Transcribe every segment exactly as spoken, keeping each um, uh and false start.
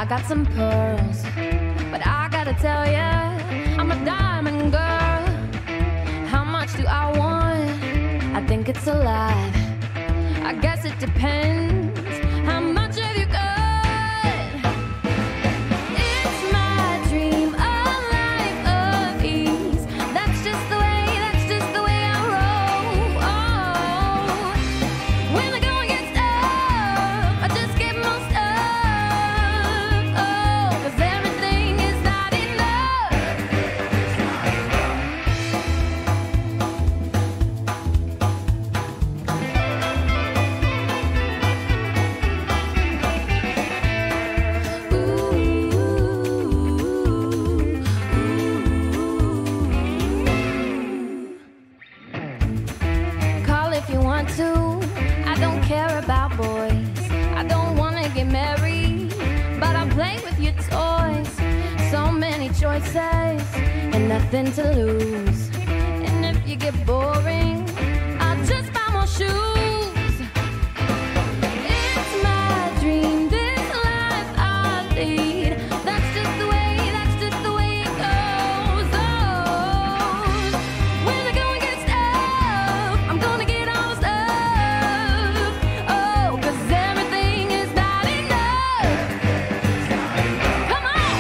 got some pearls, but I gotta tell ya, I'm a diamond girl. How much do I want? I think it's a lot. I guess it depends. How much have you got? It's my dream, a life of ease. That's just the way, that's just the way I roll. Oh, when the going gets tough, I just get more stuff. Oh, 'cause everything is not enough. Call if you want to. I don't care about boys. I don't wanna get married, but I play with your toys. So many choices and nothing to lose. And if you get boring, I'll just buy more shoes. It's my dream, this life I lead. That's just the way, that's just the way it goes. Oh, when the going gets tough, I'm gonna get all the stuff. Oh, 'cause everything is not enough. Come on!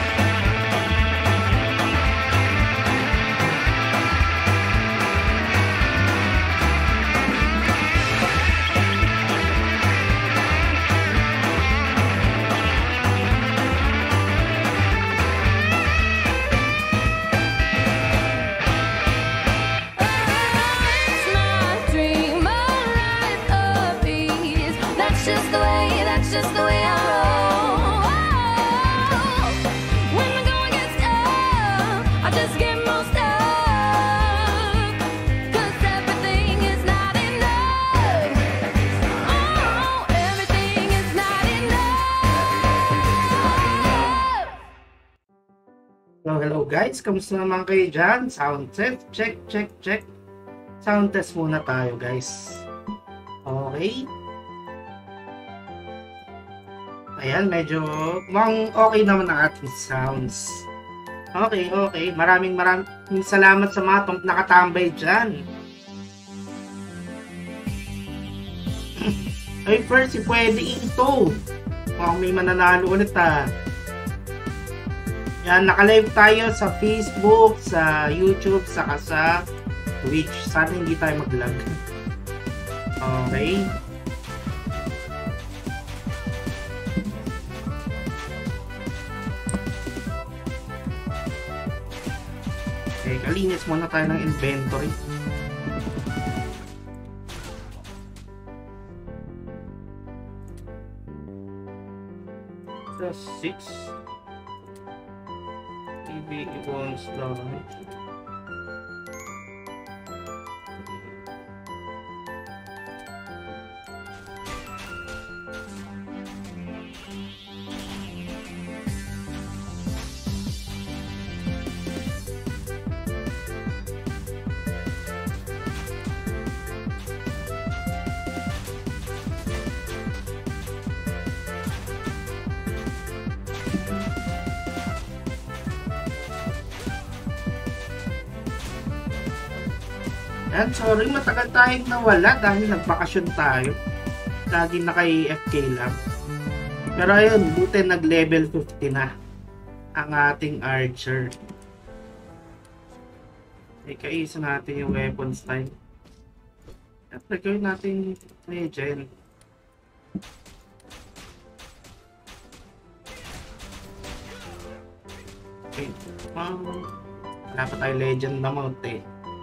It's my dream, a life of ease. That's just the way, that's just the way I roll. Oh, when the going gets tough, I just get more stuff. 'Cause everything is not enough. Oh, everything is not enough. Hello, hello guys, kamusta naman kayo dyan? Sound test, check, check, check. Sound test muna tayo guys. Okay. Ayan, medyo mukhang okay naman ang ating sounds. Okay, okay. Maraming maraming salamat sa mga tong nakatambay dyan. Ay, first, si pwede ito. Mukhang may mananalo ulit ah. Yan, naka-live tayo sa Facebook, sa YouTube, saka sa Twitch. Sana hindi tayo mag-lag. Okay. Okay, kalinis muna tayo ng inventory. So, six. T V equals down. Yan, sorry, matagal tayong nawala dahil nagbakasyon tayo. Lagi naka-A F K lang. Pero ayun, buti nag-level fifty na ang ating archer. Okay, kaisa natin yung weapon style. At nagawin natin legend. Okay, um, wala pa tayo legend na mount eh.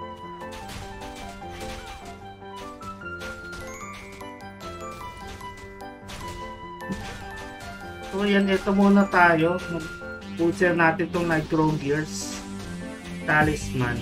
So yan, ito muna tayo. Mag-puser natin itong Nitro Gears Talisman.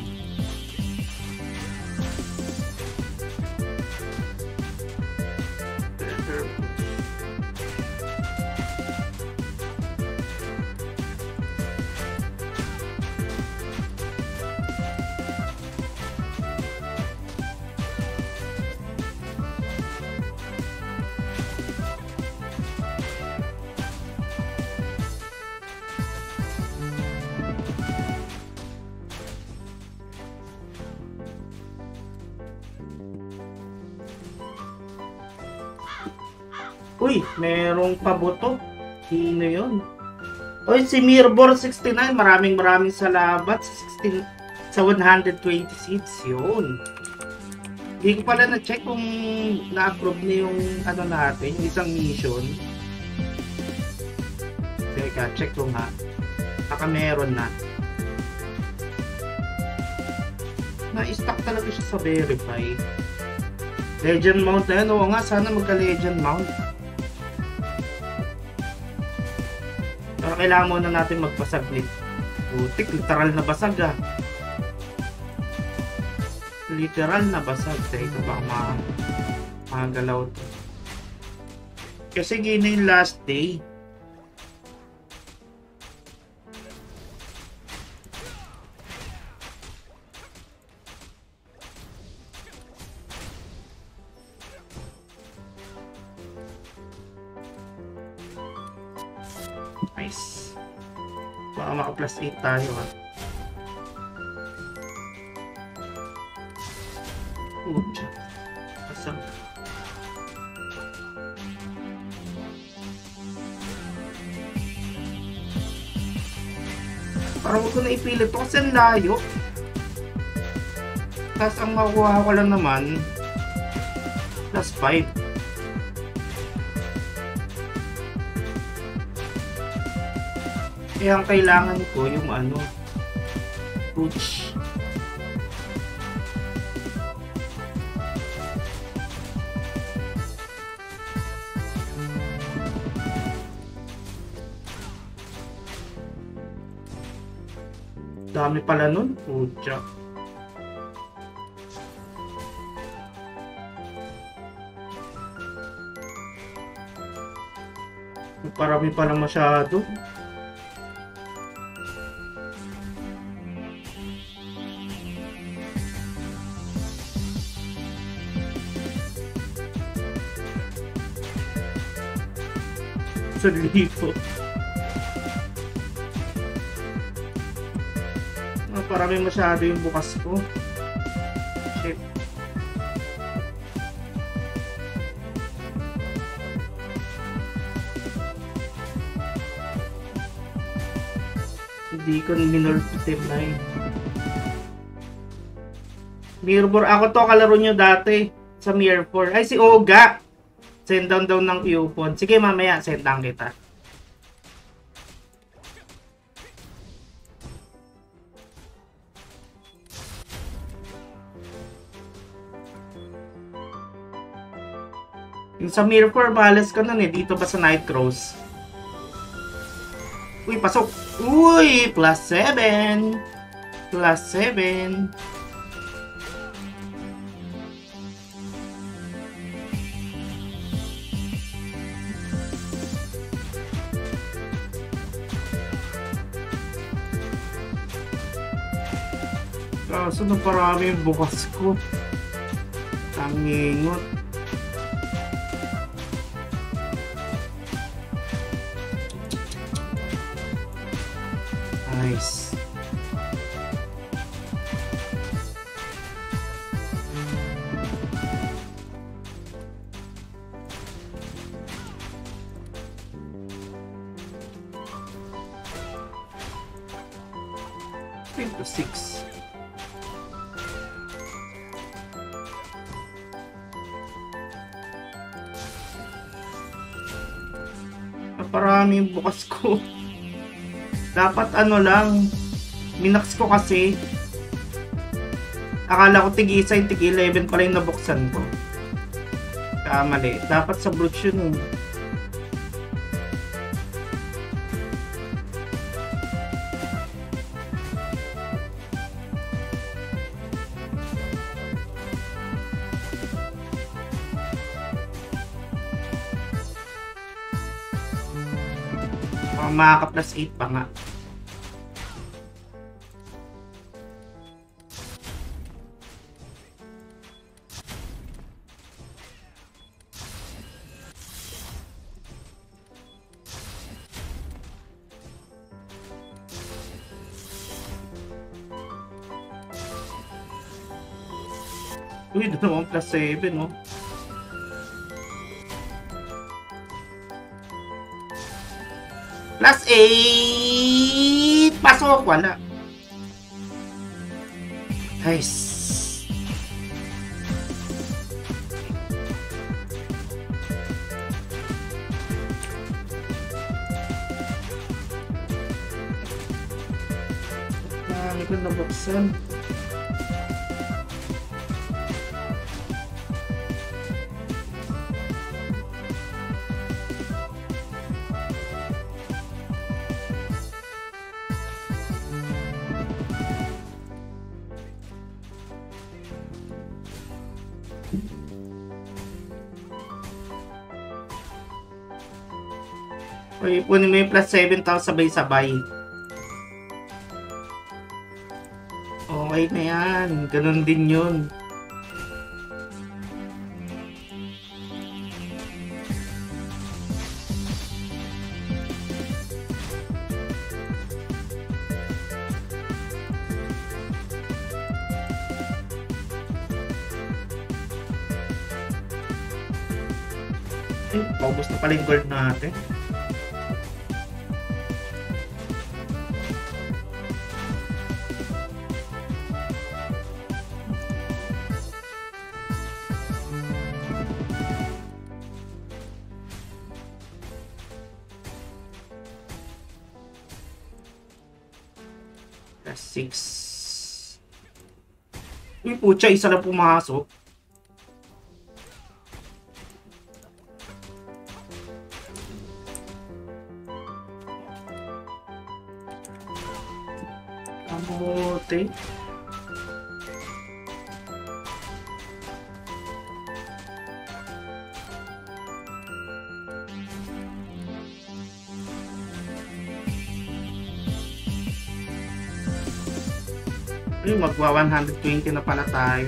Uy, merong paboto. Sino yun? Uy, si Mirbor sixty-nine. Maraming maraming salamat sa sixteen sa one hundred twenty seeds. Yun. Hindi ko pala na-check kung na-approve na yung ano natin, yung isang mission. Teka, check ko nga. Baka meron na. Na-stack talaga siya sa verify. Legend mount na yan. Oo nga, sana magka-legend mount. Pero kailangan muna natin magpasag nito. Putik, literal na basag ah. Literal na basag. Teka, baka ma magalaw to. Kasi gina yung last day. Nice. Baka maka plus eight tayo ha. Pucha. Asam. Parang huwag ko na ipilit to kasi ang layo. Tapos ang makuha ko lang naman plus five. Kaya ang kailangan ko yung ano, Pooch. Dami pala nun, Pucha. Parami pala masyado. Sa lipo. Ah, parami masyado yung bukas ko. Shit. Hindi ko minultiple na eh. Mirbor, ako to kalaro nyo dati sa Mir four. Ay, si Oga! Send down daw ng coupon. Sige, mamaya, send down kita. Yung sa Mir four, balas ka nun eh. Dito ba sa Nightcross? Uy, pasok! Uy! Plus seven! Plus seven! Kaso na parami yung bukas ko. Tangingot. Nice. Into six. Parami yung bukas ko. Dapat ano lang, minax ko kasi. Akala ko tig-isa yung tig-eleven pala yung nabuksan ko. Kamali. Dapat sa brooch yun. Makaka plus eight pa nga. Uy, doon naman plus seven, no? Plus eight! Pasok! Wala. Nice. Dami ko nabuksan. O, ipunin mo yung plus seven thousand sabay-sabay. Okay na yan. Ganun din yun. Ay, paubos na pala yung gold natin. six. Uy, putya, isa na pumasok. Kamote. Ay, magwa one hundred twenty na pala tayo.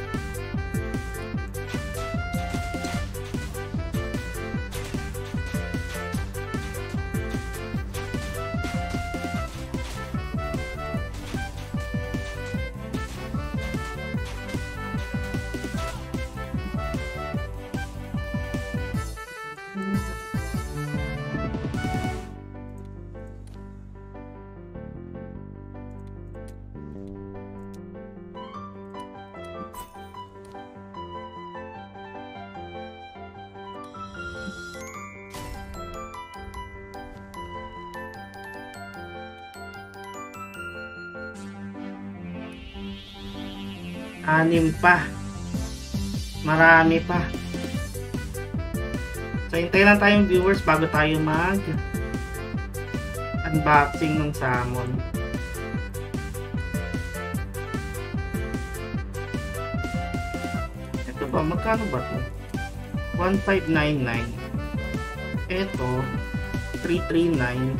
Anim pa. Marami pa. So, hintayin lang tayong viewers bago tayo mag unboxing ng salmon. Ito ba? Magkano ba ito? one five nine nine. Ito, three three nine.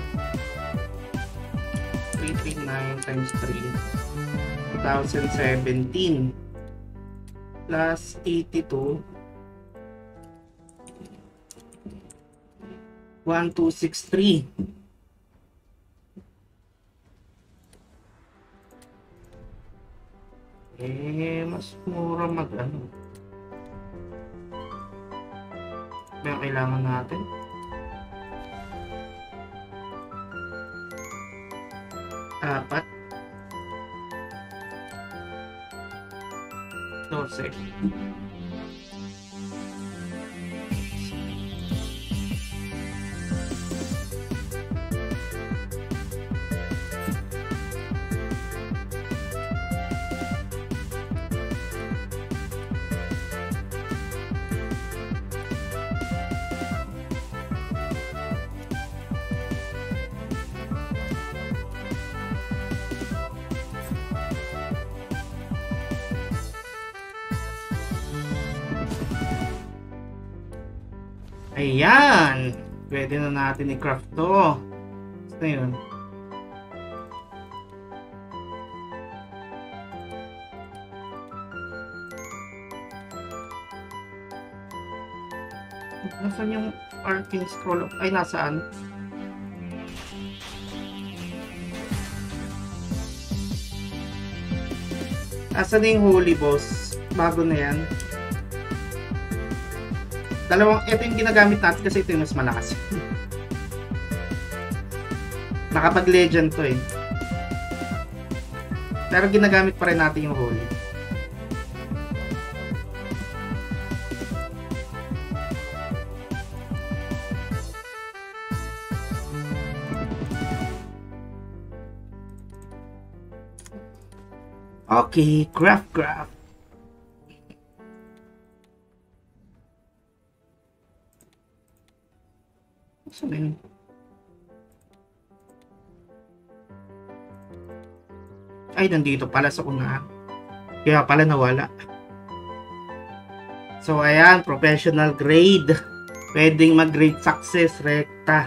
three three nine times three. twenty seventeen plus eighty-two, one two six three. Eh, mas mura mag ano. May kailangan natin. Apat. doce. Ayan! Pwede na natin i-craft to. Basta yun. Nasaan yung arcane scroll? Ay, nasaan? Nasaan yung holy boss? Bago na yan. Dalawang, ito yung ginagamit natin kasi ito yung mas malakas. Nakapag-legend to eh. Pero ginagamit pa rin natin yung holy. Okay, craft craft. Saan yun? Ay, nandito pala sa unahan. Kaya pala nawala. So, ayan, professional grade. Pwedeng mag-grade success, rekta.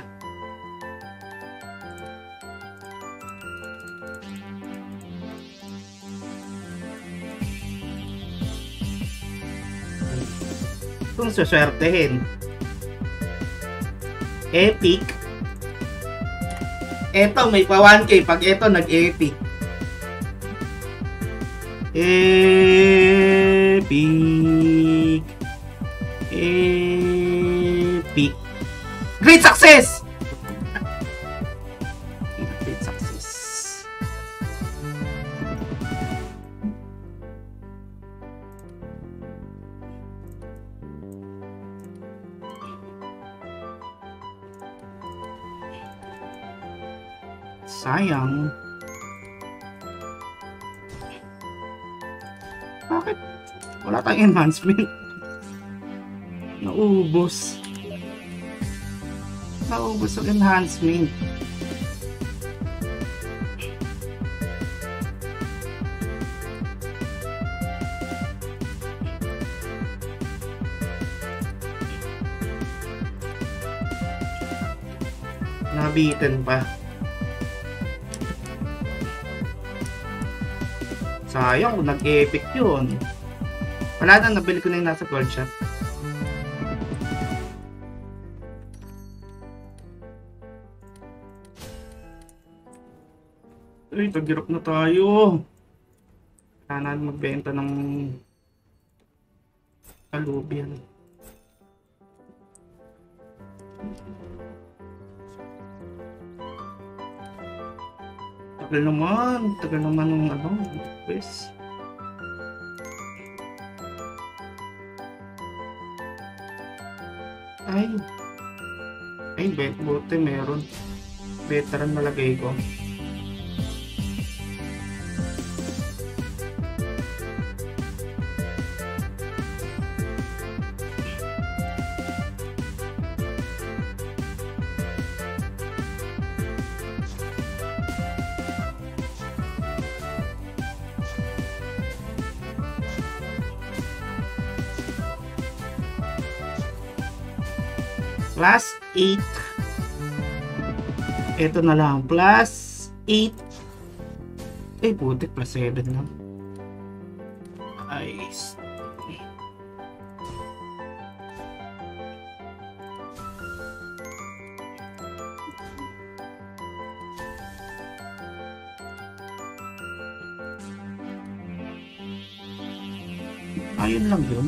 Kung suswertehin. Epic. Eto, may pa one K pag eto nag-epic. Epic. Epic. Great success! Great success. Sayang. Bakit? Wala tayong enhancement. Naubos. Naubos ang enhancement. Nabitin pa. Sayang kung nag-epic yun. Wala na, nabili ko na yung nasa gold shop. Ay, tagirap na tayo. Kailangan magbenta ng kalubian. Tagal naman, tagal naman ng ano, request. Ay, ay, bet, buti meron. Veteran malagay ko. Plus eight. Ito na lang. Plus eight. Eh, buti. Plus seven lang. Nice. Ayun lang yun.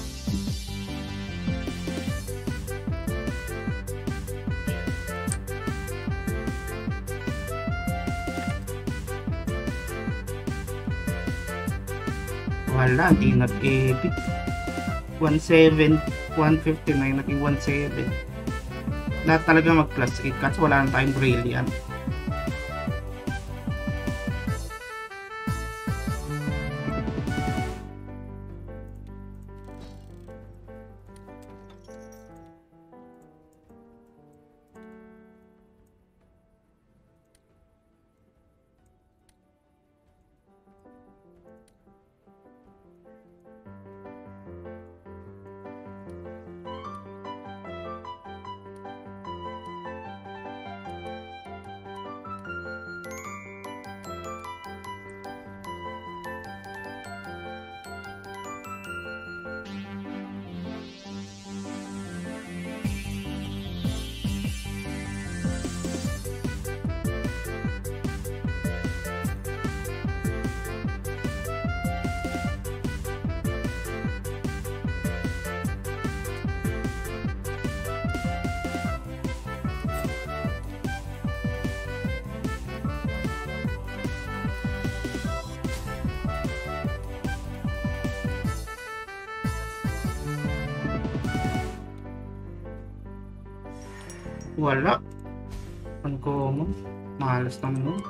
Wala, di nag-epic. one seven, one fifty-nine, naging one seven. Lahat talaga mag-plus eight kasi wala na tayong brilliant. Wala. Uncommon. Malas naman nun.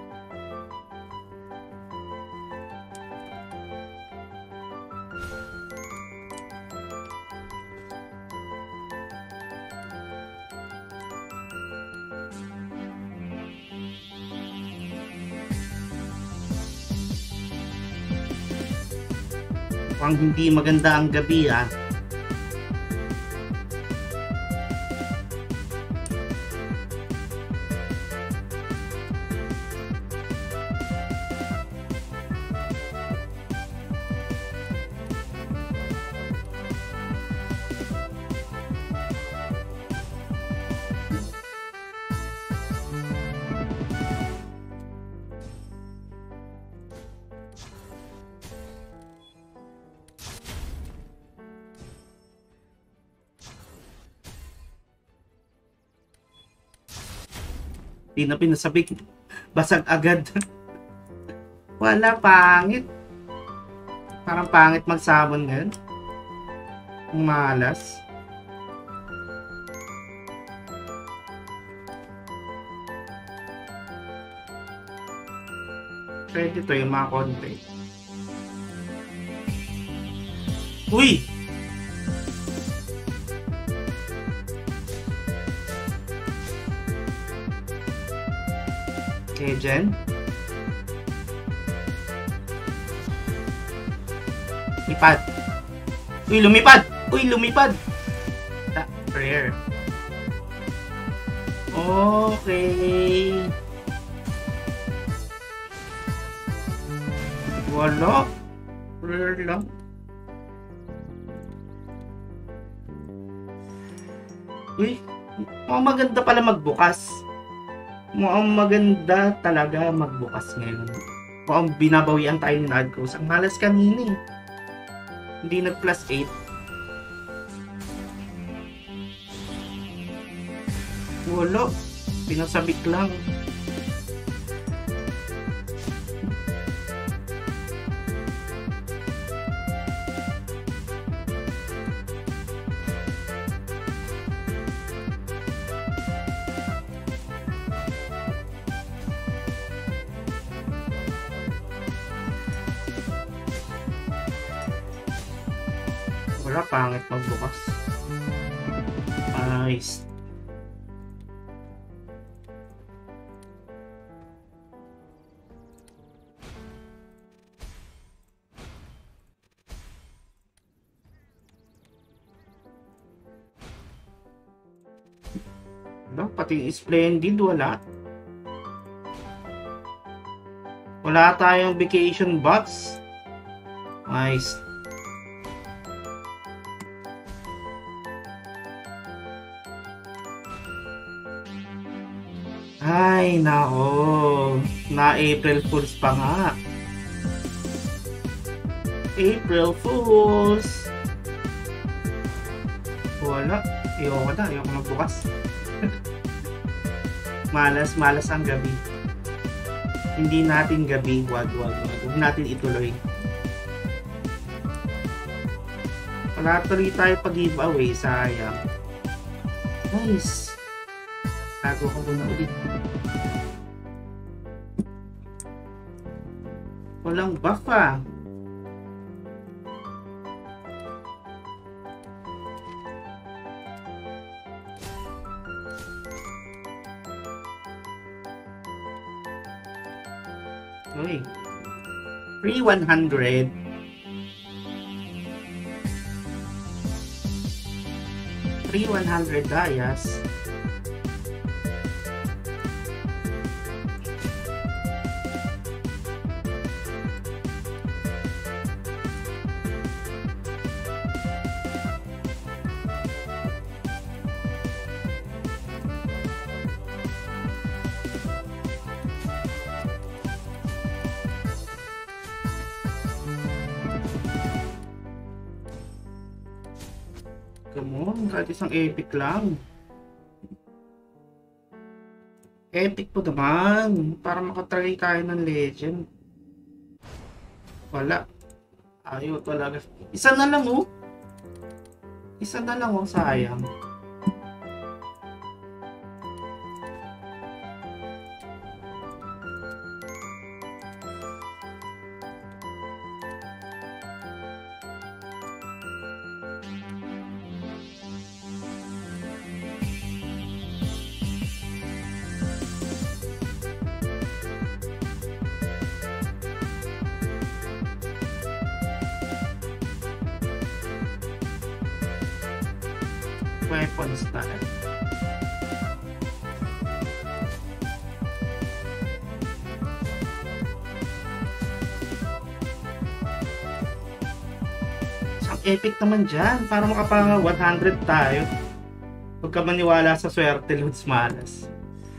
Mukhang hindi maganda ang gabi ah. Di na pinasabik. Basag agad. Wala, pangit. Parang pangit magsabon ngayon. Malas. Pwede to yung mga konti. Uy! Okay, Jen. Lipad. Uy, lumipad! Uy, lumipad! Ah, prayer. Okay. Wala. Prayer lang. Uy, mukhang maganda pala magbukas. Mukhang maganda talaga magbukas ngayon. Mukhang binabawian tayo ni Nadcross. Ang malas kanina eh. Hindi nag plus eight. Wala. Pinasabik lang. Wala, pangit magbukas. Nice. Wala, pati Splendid wala. Wala tayong vacation box. Nice. Ay, nako. Na April Fools pa nga. April Fools. Wala. Ayoko na. Ayoko magbukas. Malas, malas ang gabi. Hindi natin gabi. Wag, wag, wag. Huwag natin ituloy. Wala tuloy tayo pag-giveaway. Sayang. Nice. Tago ko muna ulit. Walang buff ah. Uy. Free one hundred. Free one hundred dayas. Come on, kahit isang epic lang. Epic po naman. Para makatry tayo ng legend. Wala. Ayaw talaga. Isa na lang oh. Isa na lang oh, sayang. weapon style. Isang epic naman dyan para makapang one hundred tayo. Huwag ka maniwala sa swerte, Lods Malas.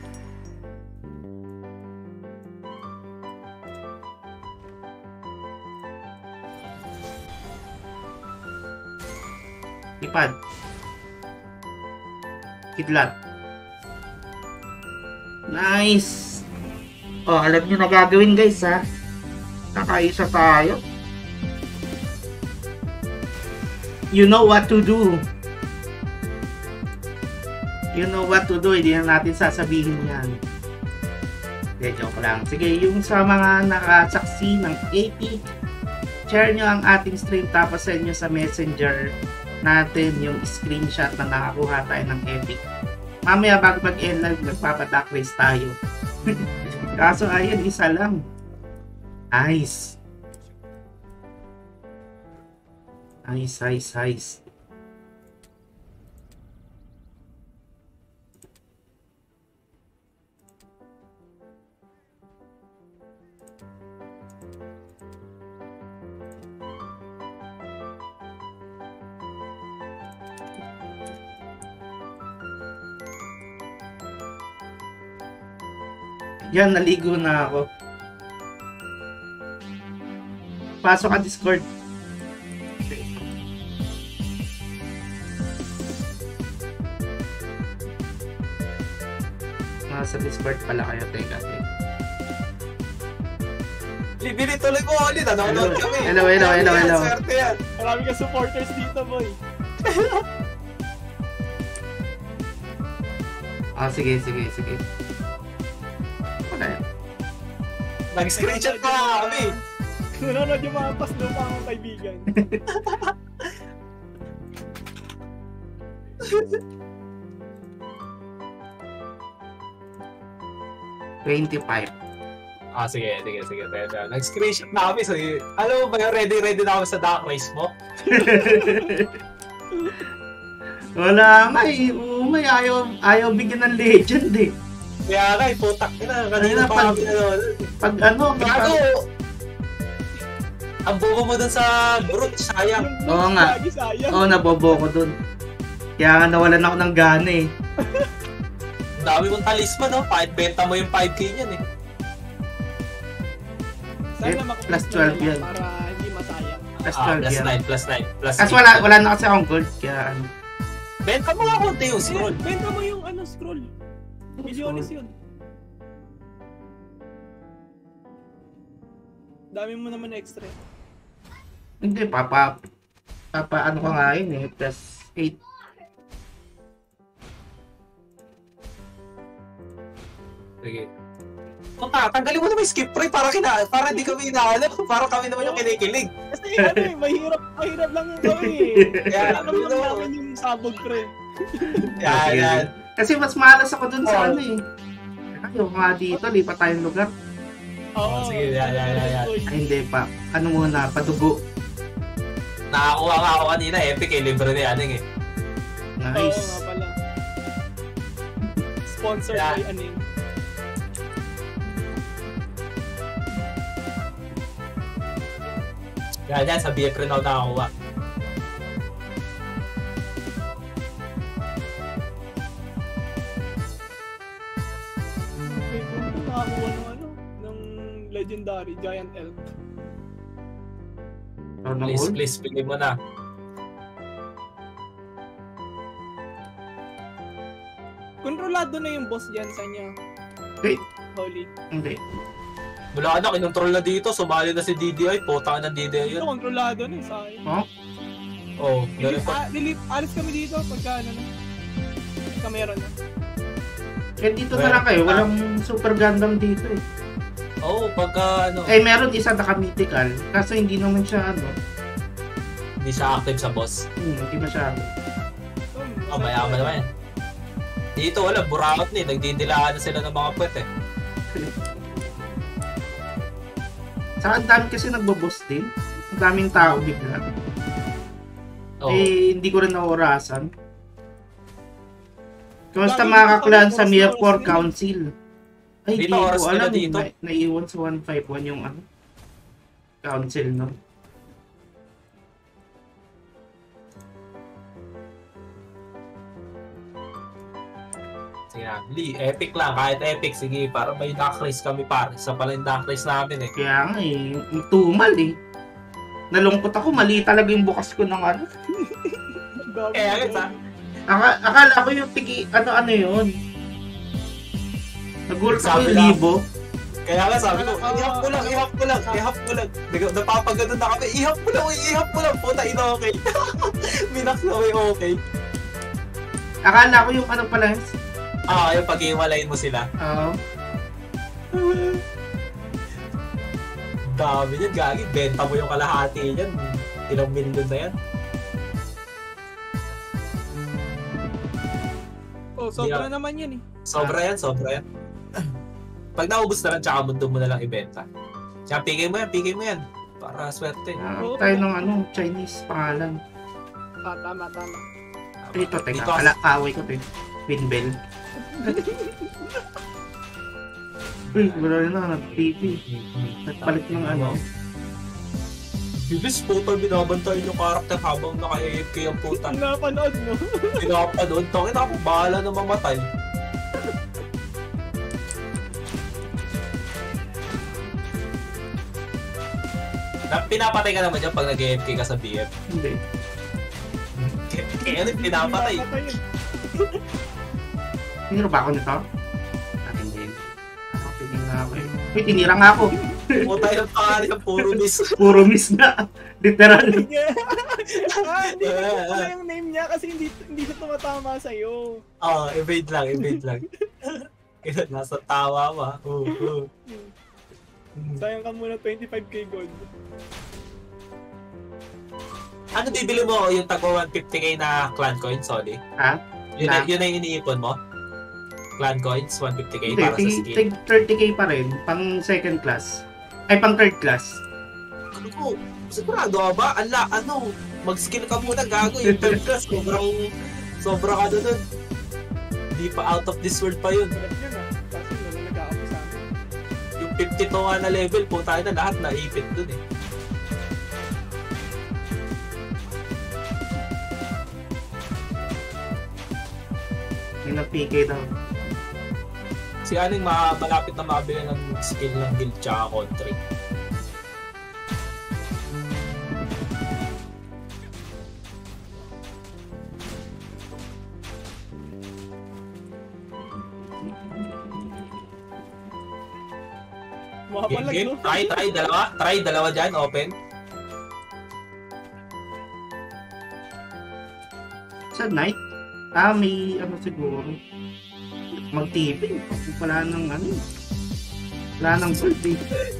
Lipad. Kidlat. Nice! Oh, alam nyo na gagawin guys ha. Kakaisa tayo. You know what to do. You know what to do. Hindi na natin sasabihin yan. Okay, joke lang. Sige, yung sa mga nakasaksi ng Epic, share nyo ang ating stream tapos send nyo sa messenger natin yung screenshot na nakakuha tayo ng Epic. Mamaya bago mag-end live, magpapadack race tayo. Kaso ayun, isa lang. Nice. Nice, nice, nice. Yan, naligo na ako. Pasok ka Discord. Okay. Nasa Discord pala kayo. Teka, teka. Libili tuloy ko ulit. Nanonood kami. Hello, hello, hello, hello. Swerte yan. Marami ka supporters dito, boy. Ah, sige, sige, sige. Nag-screenshot pa nga kami. Nanonood yung mga paslupa akong kaibigan. twenty-five. Ah, sige, sige, sige. Nag-screenshot na kami. So, alam mo ba yun? Ready, ready na kami sa dark race mo? Wala nga eh. Umay, ayaw, ayaw bigyan ng legend eh. Kaya nga, putak na. Kanina pa kami nanonood. Pag ano, Gago! Ang bobo mo dun sa brute, sayang. Oo nga. Oo, nabobo ko dun. Kaya nga nawalan ako ng gana eh. Ang dami mong talisman, no? Kahit benta mo yung five K niyan eh. Eh, plus twelve yan. Para hindi masayang. Plus Ah, twelve plus yan. nine, plus nine, plus Kasi eight. wala, wala na kasi akong gold. Kaya ano. Benta mo nga konti yung scroll. Benta mo yung ano, scroll. Milyones yun. Dami mo naman extra. Hindi, papa. Papa, ano ka nga yun eh. Plus eight. Sige. Kung tatanggalin mo naman yung skip pre para kina para hindi kami inaalam, para kami naman yung kinikilig. Kasi ano eh, mahirap, mahirap lang yung gawin eh. Kaya, Alam lang namin yung sabog pre. Yan, yan. Kasi mas malas ako dun sa Oh. ano eh. Ayaw nga dito, lipat tayong lugar. Oh, sige, yan, yan, yan, yan. Ay, hindi pa. Ano muna, padugo. Nakakuha nga ako kanina, epic eh, libre ni Aning eh. Oo Nice. nga pala. Sponsored Yeah. by Aning. Yan, yan, sa B F rin ako nakakuha. Okay, kung nakakuha ng ano, ng legendary giant elk. Ano Please, gold? please, bigay mo na. Kontrolado na yung boss dyan sa niya. Wait. Holy. Hindi. Wala na, kinontrol na dito, sumali na si D D I, puta ng D D I Ito, yun. kontrolado na eh, sayang. Oh? Oh, Dilip, ganun pa. ah, dilip, alis kami dito pagka ano na. Pagka meron na. Eh, dito na lang kayo. Walang super gundam dito eh. Oh, pagka ano, Eh, meron isa naka-mythical. Kaso hindi naman siya ano. hindi siya active sa boss. Hmm, hindi masyado. Um, Oh, mayaman naman yan. Dito wala, burakot ni, nagdidilaan na sila ng mga puwet eh. Saka ang dami kasi nagbo-boss din. Ang daming tao bigla. Oh, Eh, hindi ko rin naorasan. Kamusta Lagi mga dito kaklan kami, sa oras na Mere oras four na yun. Council? Ay, Dito, di ko oras nila alam. dito. Na, naiwan sa one five one yung ano, council, no? Sige na, Lee, epic lang, kahit epic, sige, para may duck race kami pare. Sa pala yung duck race namin eh. Kaya nga eh, yung tumal eh. Nalungkot ako, mali talaga yung bukas ko ng ano. Gabi, Eh, agad gabi. Aka, akala ko yung tiki, ano-ano yun. Nagulat ako Sabi yung lang. libo. Kaya nga sabi ko, ihap ko lang, ihap ko lang, ihap ko lang. Nag- Napapagano na kami, ihap ko lang, uy, ihap ko lang. Puta, ina okay. Minak na may okay. Akala ko yung ano pala, Ah, yung pag-iwalayin mo sila. Oo. Dami yan, gagi. Benta mo yung kalahati yan. Ilang milyon na yan. Oh, sobra Yeah. naman yun eh. Sobra yan, sobra yan. Pag naubos na lang, tsaka mundo mo na lang ibenta. Tsaka pigay mo yan, pigay mo yan. Para swerte. Ah, Oo. tayo ng ano, Chinese pangalan. Ah, tama, tama. Ito, teka, Dito, ala, kaway ko to eh. Pinbell. Uy, wala rin na, nag-T V. Nagpalit ng ano. Bilis, puta, binabantayan yung karakter habang naka-A F K ang puta. Napanood mo. Pinapanood, tangin ako, bahala na mamatay. Na, pinapatay ka naman dyan pag nag-A F K ka sa B F. Hindi. Kaya ano yung pinapatay? Pinapatay yun. Tinira ba ako nito? Akin din. Ako, tinira ako eh. Uy, tinira nga ako. Puta yung pangalan yung puro miss. Puro miss na. Literal. ah, hindi ko pala yung name niya kasi hindi hindi siya tumatama sa'yo. Ah, evade lang, evade lang. Kaya nasa tawa mo. Oo, oo. Sayang ka muna twenty-five K gold. Ano bibili mo yung tagwa one fifty K na clan coins, Soli? Ha? Yun, Na? na, yun na yung iniipon mo? Clan coins, one fifty K Hindi, para sa tig- skin. tig thirty K pa rin. Pang second class. Ay, pang third class. Ano ko? Sigurado ka ba? Ala, ano? Mag-skill ka muna, gago. Yung third class, sobrang... Sobra ka doon. Hindi pa out of this world pa yun. Sarap yun ah. Kasi wala nag-a-up sa akin. Yung fifty-two nga na level, po tayo na lahat naipit dun eh. May nag-P K daw. Si Aning ma malapit na makabili ng skill ng guild tsaka country. Game, Makapalag game. no? Try, try, dalawa. Try, dalawa dyan, open. Sa night? Ah, may ano siguro. Mag-tipping. Wala nang ano. Wala nang gold eh.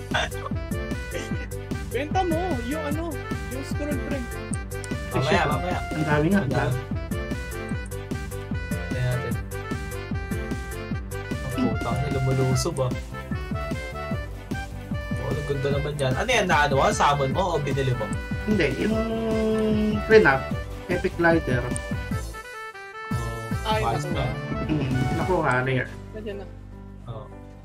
Benta mo, yung ano, yung scroll print. Mamaya, mamaya. Ang dami nga. Ang dami. Tignan natin. Ang putang na lumulusob ah. Oh, ang ganda naman yan. Ano yan, na ano ah? Summon mo o binili mo? Hindi, yung Renap, Epic Glider. Oh, Ay, mas naku. ba? Hmm, nakuha, rare. Nandiyan na. Oh.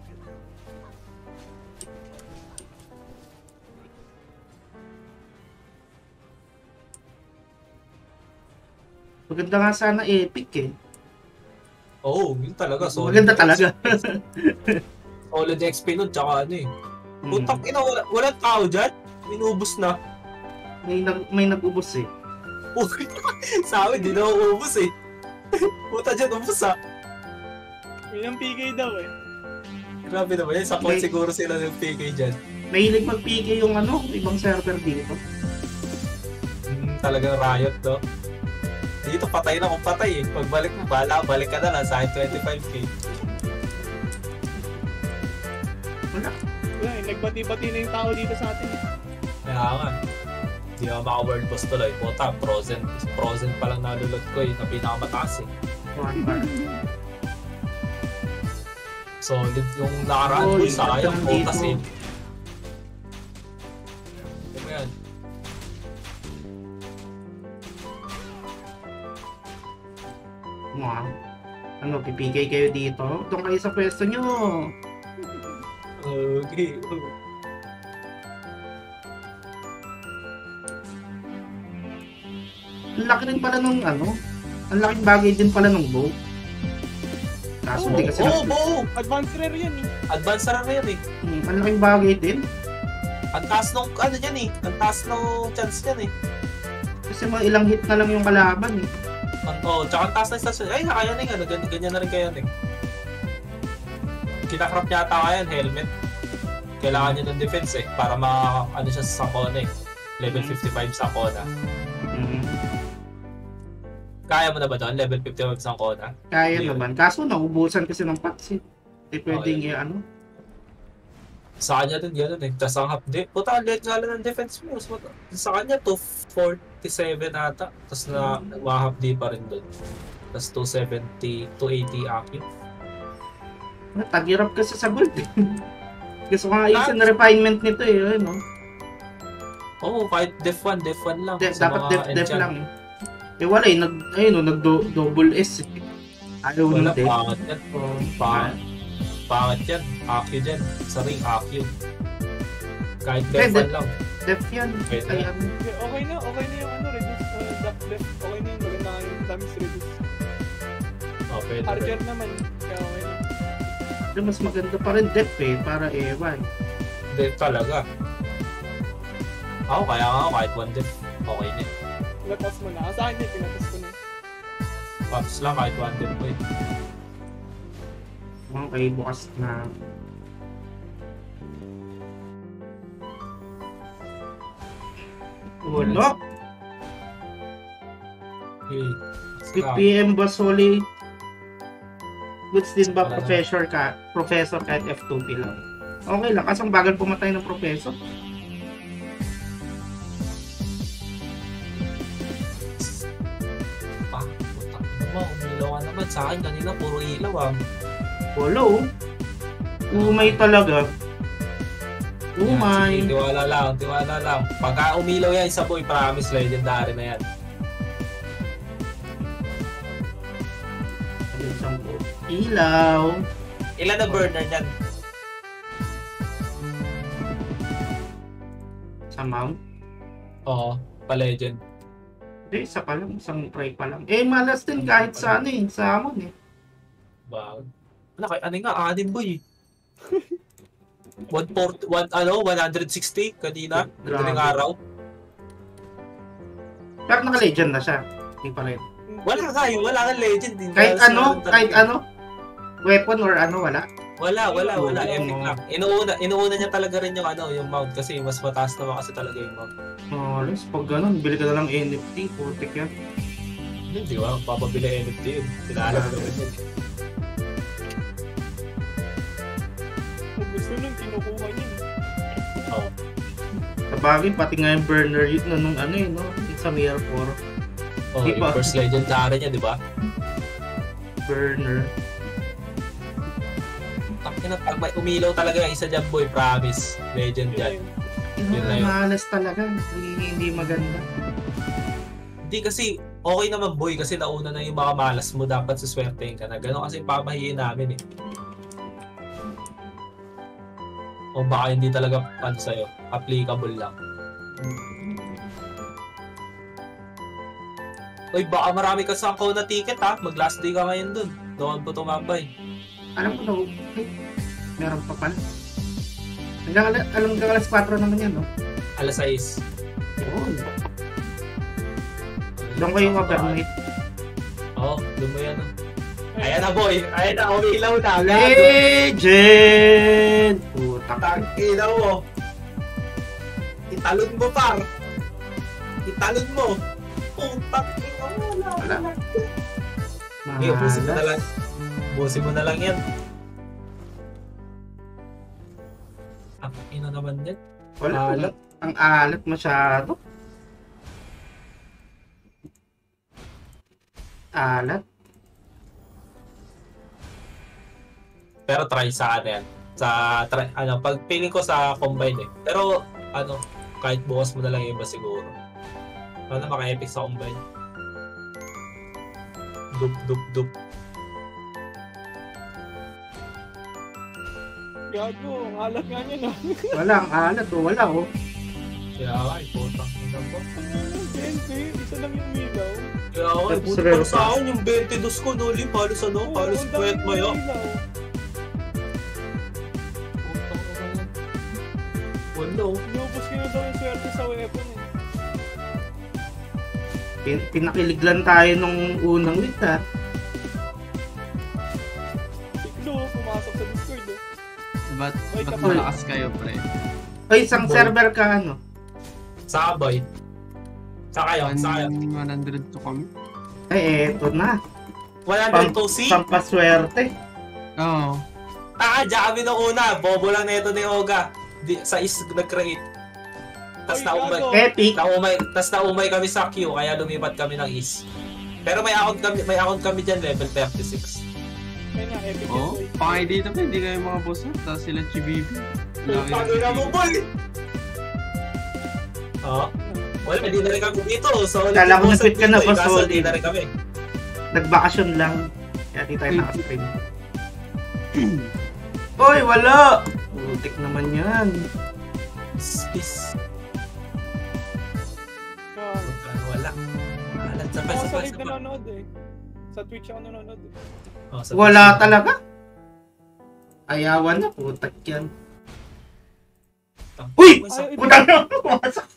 Maganda nga sana Epic eh. Oh, yun talaga. Solid Maganda talaga. Solid X P nun, tsaka ano eh. Hmm. Putak ina, wala, walang tao dyan. Inubos na. May, nag, may nag-ubos eh. Uy, sa amin, di na uubos eh. Puta dyan, ubos ah. Yun ang P K daw eh. Grabe naman yan. Sa point May- siguro sila ng P K dyan. Mahilig mag-P K yung ano, ibang server dito. Hmm, talagang riot, no? Dito, patay na kung patay eh. Pagbalik mo, bala, balik ka na lang sa akin twenty-five K. Wala. Wala eh, nagbati-bati na yung tao dito sa atin eh. Kaya nga. Hindi ako maka-world boss tuloy. Puta, frozen. Frozen pa lang nalulot ko eh, na pinakamataas eh. One bar. Solid yung nakaraan Oh, ko, yung sayang, ganda puta dito. sin. Ano yan? Wow. Ano, pipigay kayo dito? Doon kayo sa pwesto nyo. Okay. Ang laki rin pala nung ano, ang laking bagay din pala nung bow. Kaso hindi kasi Oo, nag- oo. Advanced rare yan eh. Advance na yan eh. Hmm, ang laking bagay din. Ang taas nung, ano yan eh. Ang taas nung chance yan eh. Kasi mga ilang hit na lang yung kalaban eh. Ang, oh, tsaka ang taas na station. Ay, kaya na yung ano, ganyan, ganyan na rin kaya eh. Kinakrap niya ata kaya helmet. Kailangan niya ng defense eh. Para ma, ano siya sa Sakona eh. Level fifty-five sa Sakona. Hmm. Kaya mo na ba doon? Level fifty-five sa Sakona? Kaya Hindi. naman. Kaso naubusan kasi ng patsit. Hindi pwedeng Okay. i- ano. Sa kanya din gano'n eh. Tapos ang update. Puta, ang liit nga lang ng defense mo. Sa kanya, two forty-seven ata. Tapos na ma-update pa rin doon. Tapos two seventy, two eighty active. Tagirap kasi sa gold eh. Gusto ko nga isin na refinement nito eh. Ano? Oo, oh, kahit def one, def one lang. De- Sa dapat mga def, def enchant. lang eh. Eh wala eh. Nag, ayun o, nag-double S eh. Ayaw Wala, hindi. pangit yan. Pangit. Pangit yan. Active yan. Sa ring, active. Kahit def Pwede. one lang. Def yan. Pwede. Ayan. Okay, okay na, okay na yung ano, reduce, uh, dap left. Okay na yung maganda nga yung damage reduce. Oh, pwede rin. Archer naman, kaya okay na. Pero mas maganda pa rin def eh. Para ewan. Def talaga. Ako, kaya nga ako, kahit one def. Okay na. Pinatas mo na. Ah, sa akin din, pinatas ko na. Pops lang, kahit one def po eh. Okay, bukas na. Wala. Okay. Quick P M Basoli. Goods din ba Wala na. professor ka? Professor kahit F two P lang. Okay lang. Kasang bagal pumatay ng professor. Ah, puta. Ano ba? Umilaw ka naman. Sa akin kanina, puro ilaw ah. Wala oh. Umay talaga. Umay. Yan, sige, tiwala lang, tiwala lang. Pagka umilaw yan, isa boy, promise, legendary na yan. Ilaw. Ilan na burner yan? Sa mount. Oo, pa-legend. Hindi, isa pa lang. Isang try pa lang. Eh, malas din kahit sa ano eh. Sa amon eh. Wow. Ano, kay, ano nga, anim boy. one forty, one, ano, one sixty kanina, madaling Grabe. araw. Pero naka-legend na siya. Hindi pa rin. Wala nga yun, wala kang legend. Hindi Kahit na- ano, sila- kahit ano. Weapon or ano, wala. Wala, wala, wala. Oo. Epic lang. Inuuna, inuuna niya talaga rin yung ano, yung mount kasi mas mataas naman kasi talaga yung mount. Malas, pag ganun, bili ka na lang N F T. Putik yan. Hindi ba? Papabili N F T yun. Tinaalam ko naman yun. Kung gusto nun, kinukuha niya. Oo. Sa bagay, pati nga yung burner yun na nung ano eh, no? Yung sa Mirror four. Oh, Di ba? yung first legendary niya, di ba? Burner. Takin na, pag may umilaw talaga yung isa dyan, boy, promise. Legend Yun na yan. yun. Yung Yun na yun. malas talaga. Hindi, hindi maganda. Hindi kasi, okay naman, boy, kasi nauna na yung mga malas mo, dapat suswertein ka na. Ganon kasi pamahiin namin eh. O baka hindi talaga pan sa'yo. Applicable lang. Uy, baka marami ka sa na ticket ha. Mag last day ka ngayon dun. Doon po tumambay. Alam ko na, eh, meron pa pala. Hanggang, ala- alam hanggang alas four naman yan, no? Alas sais. Yun. Doon ko yung overnight. Oo, doon mo yan. oh. Ayan na boy. Ayan na, umilaw na. Legend! Putak. Tanginaw mo. Italon mo, par. Italon mo. Putak. Ina mo. Wala. Wala. Wala. Okay, ubusin mo na lang. Ubusin mo na lang yan. Ang ina naman yan. Wala. Alat. Ang alat masyado. Alat. Pero try sa ano yan. Sa, try, ano, pag feeling ko sa combine eh. Pero, ano, kahit bukas mo na lang yung iba siguro. Ano, maka-epic sa combine. Dup, dup, dup. Gago, ang alat nga niya na. Wala, ang alat o. Wala oh. Kaya nga, ipotang ina po. twenty, isa lang yung umilaw. Kaya nga, Tapos buti rare pa sa pa. akin yung twenty-two ko, no, Lim, halos ano, Oo, halos ang kwet dami mo yun. umilaw. Wala, oh. Inubos ko na daw yung swerte sa weapon eh. Pin- Pinakilig lang tayo nung unang week ha. Tiklo, pumasok sa Discord oh. Ba't, Oy, ba't kapal. malakas kayo, pre? Ay, isang Boy. server ka ano? Saka, boy. Sa kayo, sa kayo. one hundred to kami. Eh, eto na. one hundred two C. Pampaswerte. Oo. Ah, diyan kami nung una. Bobo lang na ito ni Oga. Di, sa is nag-create. Tapos Oy, naumay, gago. Epic. naumay, tas naumay kami sa queue, kaya lumipat kami ng is. Pero may account kami, may account kami diyan level thirty-six. Kaya na, epic Oo. yun boy. Pakay dito pa, hindi kayo mga boss na. Tapos sila Chibibi. Paano na mo, boy? Oo. Well, hindi na rin kami dito. So, Kala ko ulit nag-quit ka na, dito, eh, boss, kaso solid. hindi na rin kami. Nagbakasyon lang. Kaya di tayo nakastream. Oy, wala! Putik naman yan. Peace. Ah, Wala. Alat sa Ako pa, sa sa live pa. nanonood eh. Sa Twitch ako nanonood eh. Oh, sa Wala Twitch. talaga. Ayawan na, putak yan. Uy! Ay, Putak na! Pumasok.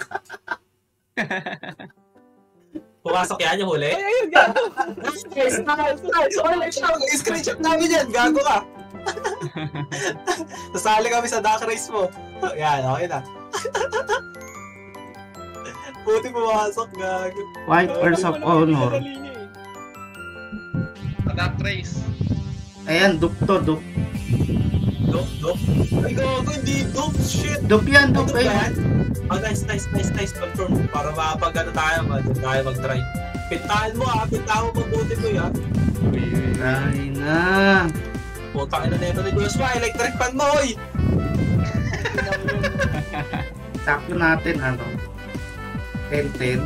Pumasok yan yung huli? Ay, ayun, gago! Nice, nice, nice. Screenshot namin yan. Gago ka. Sasali kami sa duck race mo. Yan, okay na. Buti pumasok, gago. White Earth of Honor. Pinadali niya eh. Duck race. Ayan, dup to, dup. Dop, dop. Ay, gago, hindi dop. Shit. Dup yan, dup. Ano ba Ay, yan? Oh, nice, nice, nice, nice. Confirm. Para makapag ano tayo, mag tayo mag-try. Pintahan mo ah, pintahan mo mabuti mo yan. ay na. Putang ina nito ni Joshua, electric fan mo, oy! Sakto natin, ano, ten ten.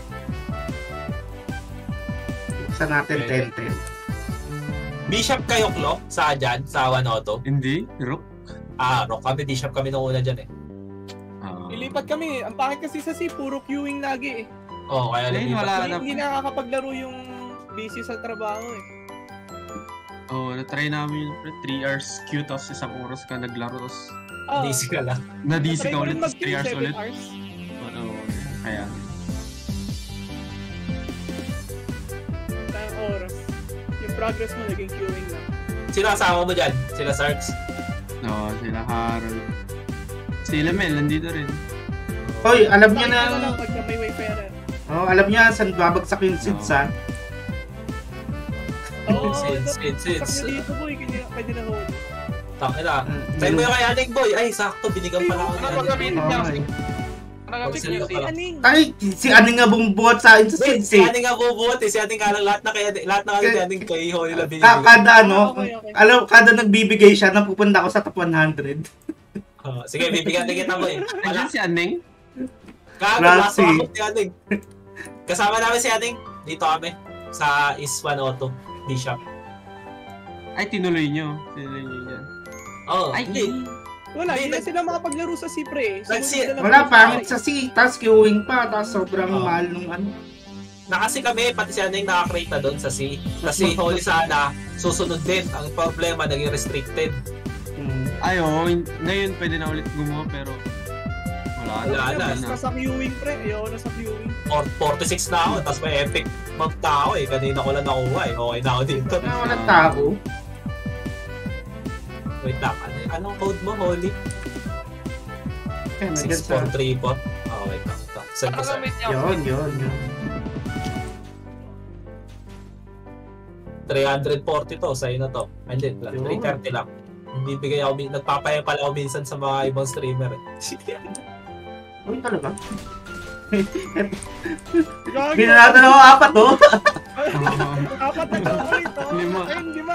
Buksan natin Okay. ten ten. Bishop kayo, Klo? Sa dyan? Sa one auto? Hindi? Rook? Ah, Rock kami, Bishop kami nung una dyan eh. Ah. Ilipat kami. Ang pangit kasi sa C, puro queuing lagi eh. Oo, oh, kaya Ayun, lumipat. wala Hindi, na. hindi nakakapaglaro yung busy sa trabaho eh. Oo, oh, na-try namin yun, pre. three hours queue, tapos isang oras ka naglaro, tapos Ah, Hindi ka lang. na-D C try ka ko ulit, rin tapos three hours mag-seven ulit. hours. Oo, kaya. Tayong oras. Yung progress mo naging queuing lang. Sino kasama mo dyan? Sila Sarks? Oo, sila Harold. Sila Mel, nandito rin. Hoy, alam niyo Bakit na, ka na lang pagka may wayfarer? oh, alam niyo saan babagsak yung seeds, ha? Oo, Seeds, seeds, seeds. Sak nyo dito boy, kanya pwede na hold. Tangina. Uh, Tayo mo yung kay Aning Boy. Ay, sakto. Binigyan pala ako ni Ano Aning. gagawin niya? Okay. Ano gagawin Sige, niya? Si Aning! Ay, si Aning nga bumubuhat sa akin sa Wait, seeds, si eh. Aning nga bubuhat eh. Si Aning ka lang. Lahat na kay lahat na kay Aning kay Ho nila Ka- binibigyan. Kada ano, Ah, okay, okay. alam, kada nagbibigay siya, napupunta ako sa top one hundred. Oh, sige, bibigyan din kita mo eh. Nandiyan si Aneng? Gago, last Classy. ako si Aning. Kasama namin si Aning. Dito kami. Sa Is one Auto. Bishop. Ay, tinuloy nyo. Tinuloy nyo yan. Oh, Ay, hindi. Wala, Hindi, hindi na nag- sila makapaglaro sa C pre. Nag- Sumunod na lang Wala, sila pangit sa sa C, tapos queuing pa, tapos sobrang Oh. mahal nung ano. Nakasi kami, pati si Aning nakakrate na doon sa C. Kasi Holy sana, susunod din. Ang problema, naging restricted. Hmm. Ay, oo. hin- ngayon pwede na ulit gumawa, pero wala na. Wala na. Wala Basta sa queuing pre, ayaw na sa queuing. Or forty-six na ako, tapos may epic mount na ako eh. Kanina ko lang nakuha eh. Okay na ako dito. Kaya walang tao. Wait lang, ano, anong code mo, Holy? Kaya nandiyan six sa... four three four? Oh, wait lang. Ito. Send Ano ko sa gagawin niya? Yun, yun, yun. three forty to, sa'yo na to. Hindi, Yun. three thirty lang. Hindi bigay ako, min- nagpapaya pala ako minsan sa mga ibang streamer eh. Uy, talaga? Gagi! Binanatan ako apat, oh. Apat na chocolate, oh. Lima. Ayun, lima.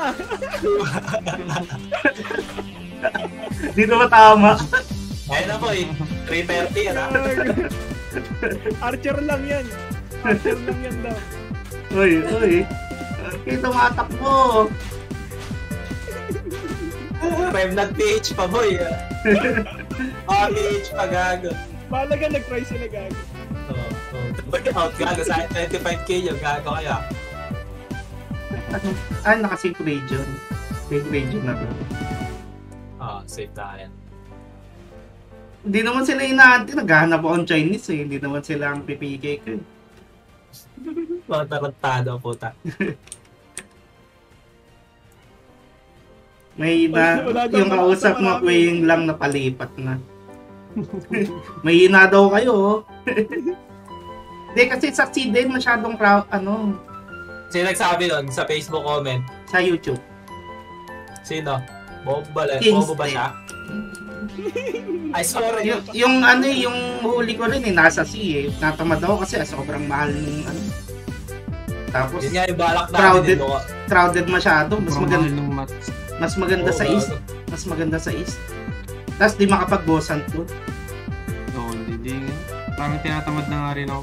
Dito ba tama? Ayun na po eh, three thirty yan ah. Archer lang yan. Archer lang yan daw. Uy, uy. Ito matak mo. Remnant P H pa boy. Ah, P H pa gago. Mahalaga nag-try sila gago. Oo. Oh, out gago sa twenty-five K yung gago kaya. Ah, naka-safe region. Safe region na to. Ah, safe na yan. Hindi naman sila inaanti. Naghahanap ako ng Chinese eh. Hindi naman sila ang P P K ko eh. Mga tarantado puta. May na, Wala daw yung mga kausap mo, marami. Queen lang napalipat na. May hina daw kayo. Hindi kasi sa C din masyadong crowd, ano, Sino nagsabi nun sa Facebook comment? sa YouTube. Sino? Bobo ba, Kings Bobo ba siya? Ay, sorry. Yung, yung ano eh, yung huli ko rin eh, nasa C eh. Natamad ako kasi ah, sobrang mahal ng ano. Tapos, Yun nga yung balak namin. Crowded. eh, no? crowded masyado. Mas Mas maganda, ng mats. mas maganda Oo, sa East. gago. Mas maganda sa East. Tapos di makapag-bosan to. Oo, hindi, hindi nga. Parang tinatamad na nga rin ako.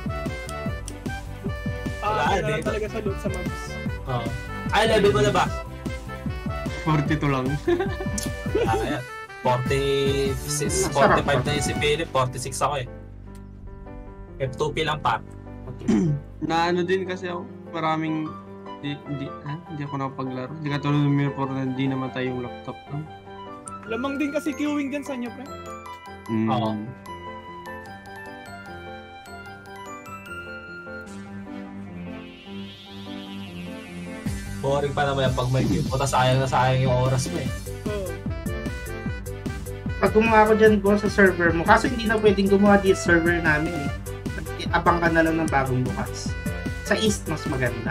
Wala, Ah, wala di. talaga sa loot sa maps. Oo. Ay, level mo na ba? forty-two lang. Ah, ayan. forty-six, Masarap forty-five pa. na yung si Philip, forty-six ako eh. F two P lang pa. Na ano din kasi ako, maraming di, di, ah, hindi ako nakapaglaro. Hindi ka tulad ng Mirror na hindi namatay yung laptop. No? Lamang din kasi queuing dyan sa inyo, pre. Mm. Oo. Boring pa naman yan pag may queue. Puta sayang na sayang yung oras mo eh. Oo. Pag gumawa ko dyan ko sa server mo, kaso hindi na pwedeng gumawa dito sa server namin eh. Abang ka na lang ng bagong bukas. Sa East, mas maganda.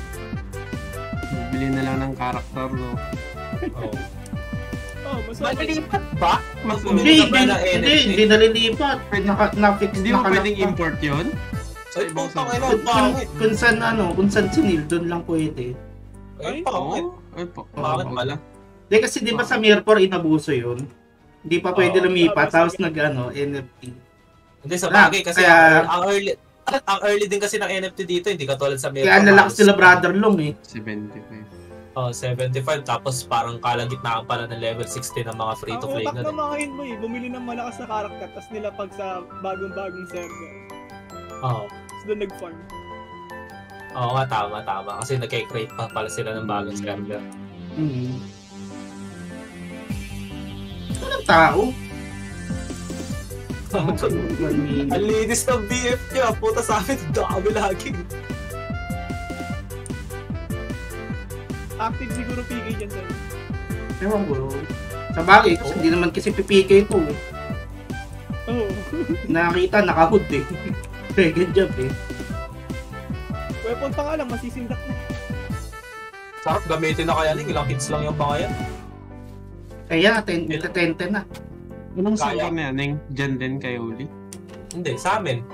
Bili na lang ng karakter, no? Oo. Oh, mas okay. Malilipat ba? Mas Hindi, bumili ka ba hindi, ng N hindi, F T? hindi nalilipat. Naka, na-fix, Hindi mo nakalock pwedeng pa. import yun? Sa Ay, ibang putang server? ina, Kung, kung, bakit? kung saan ano, kung saan sinil, doon lang pwede. Ay, bakit? Oo. Ay, po. Bakit pala? Hindi kasi di ba sa Mirror inabuso yun? Hindi pa pwede Oo, lumipat, tapos tapos nag ano, N F T. Hindi sa Wala, bagay kasi kaya- ang early ang early din kasi ng N F T dito, hindi katulad sa Mirror. Kaya ang lalakas sila brother long eh. seventy-five. Oh, seventy-five tapos parang kalagitnaan pala ng level sixty ng mga free to Ang play utak na na din. makain mo eh, bumili ng malakas na karakter, tapos nilapag sa bagong-bagong server. Oo. Tapos doon nag-farm. Oo nga, tama, tama. Kasi nagke-create pa pala sila ng bagong server. Hmm. Walang tao. Ang linis ng B F niya, puta sa amin, dami lagi. Active siguro P K dyan sa'yo. Ewan ko. Sa bagay, kasi hindi naman kasi P P K ito eh. Oo. Nakakita, nakahood eh. Second job eh. Weapon pa nga lang, masisindak na. Sarap gamitin na kaya, ilang hits lang yung pangayan. Kaya, ten ten ten na. Anong Kaya. server na yan? Neng, dyan din kay Uli? Hindi, sa amin.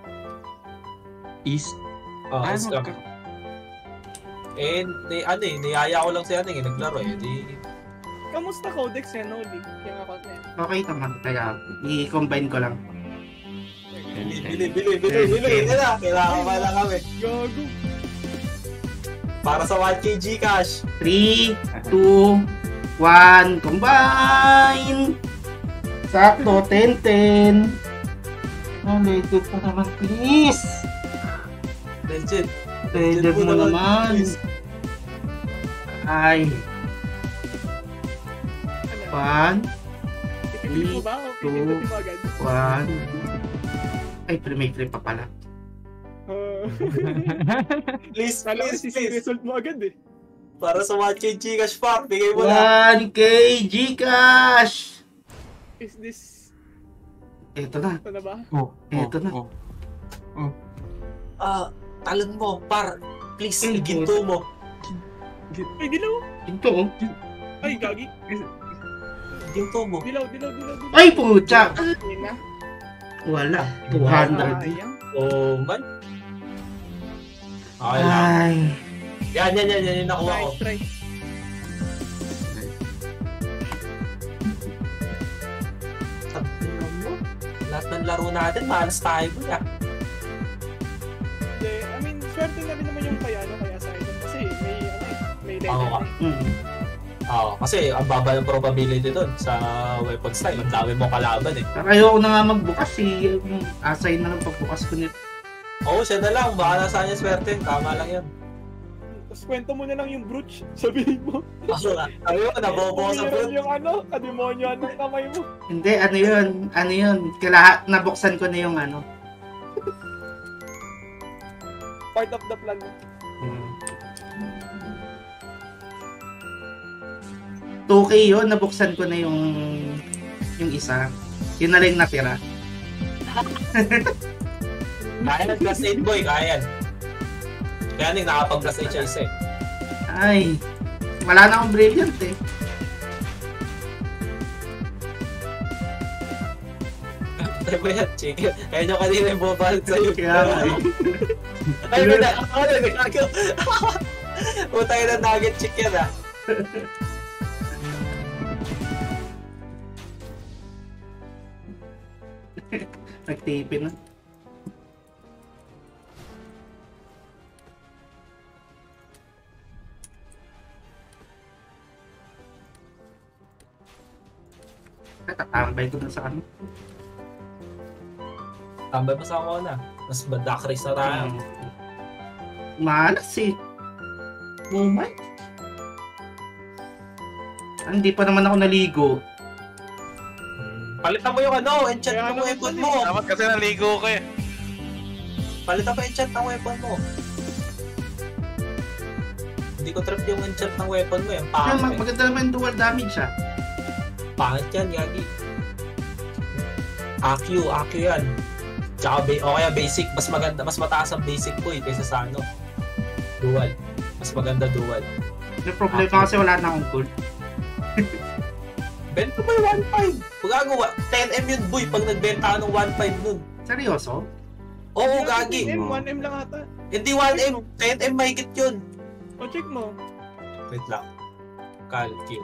East? Oh, Ah, is magka- eh, ni, ano eh, niyaya ko lang si ano eh, naglaro eh. Di, Kamusta Codex yan, Oli? Yung account na yan. Okay naman. Kaya, i-combine ko lang. bili, bili, bili, bili, bili. Kailangan, kailangan pa lang kami. Gago. Para sa one K Gcash. three, two, one, combine! Sakto, ten ten. Oh, legit pa naman, please! Legit. Legit mo naman. please. Ay, Ano? one, Ipipili mo ba? O pipili mo agad? one. Ay, pre-make trip pa pala. Uh, Please, Kala ko please, si please. result mo agad eh. Para sa one K Gcash pa, bigay mo na. one K Gcash! Is this... Ito na. Ito na ba? Oh, Eto na. oh. Ah, talon mo, par. Please, Mm, iginto mo. Ay, dilaw! Ito oh. Ay, gagi. Iginto mo. Dilaw, dilaw, dilaw, dilaw. Ay, pucha! Ayun na. Wala. two hundred. Sayang. Oh, man. Okay lang. Ay. Yan, yan, yan, yan yung nakuha ko. Nice try. Sabihin mo, lahat ng laro natin, malas tayo po ya. Hindi, I mean, swerte na rin naman yung kaya, no, kaya sa akin. Kasi may, ano eh, may Oo legend ka. eh. Mm. Oo, kasi ang baba ng probability doon sa weapon style. Ang dami mo kalaban eh. Pero ayoko na nga magbukas eh. Yung assign na lang pagbukas ko nito. Oo, siya na lang. Baka nasa kanya swerte. Tama lang yan. Tapos kwento mo na lang yung brooch. Sabihin mo. Ako nga. Sabi mo, nabobo ko sa Meron brute. yung ano, kademonyoan ng kamay mo. Hindi, ano yun? Ano yun? Kailangan, nabuksan ko na yung ano. Part of the plan. Hmm. two K yun, nabuksan ko na yung yung isa. Yun na lang yung natira. Kaya nag-plus eight boy, kaya yan. Kaya nang nakapag-plus eight siya isa eh. Ay, wala na akong brilliant eh. Ano ba yan, chicken? Kaya nyo kanina yung bumabalit sa'yo. Kaya nga eh. Ay, may na, ako na, nagagaw. Putay na nugget chicken ah. Nagtipin na. Tatambay ko na sa ano. Tambay pa sa ako na. Mas badak race na tayo. Um, malas eh. Oh my. Hindi pa naman ako naligo. Palitan mo yung ano, enchant Kaya ng naman weapon pala mo. Dapat kasi naligo ko eh. Palitan mo enchant ng weapon mo. Hindi ko trip yung enchant ng weapon mo. Yung Kaya pangit. mag- maganda naman yung dual damage ah. Pangit yan, Yagi. A Q, A Q yan. Tsaka, ba- o kaya basic, mas maganda, mas mataas ang basic po eh, kaysa sa ano. Dual. Mas maganda dual. May problema kasi wala na akong gold. Benta mo yung one five. Kung gagawa, ten M yun boy pag nagbenta ka ng one five nun. Seryoso? Oo, gagi. M, one M lang ata. Hindi one M, ten M mahigit yun. O, check mo. Wait lang. Cal Q.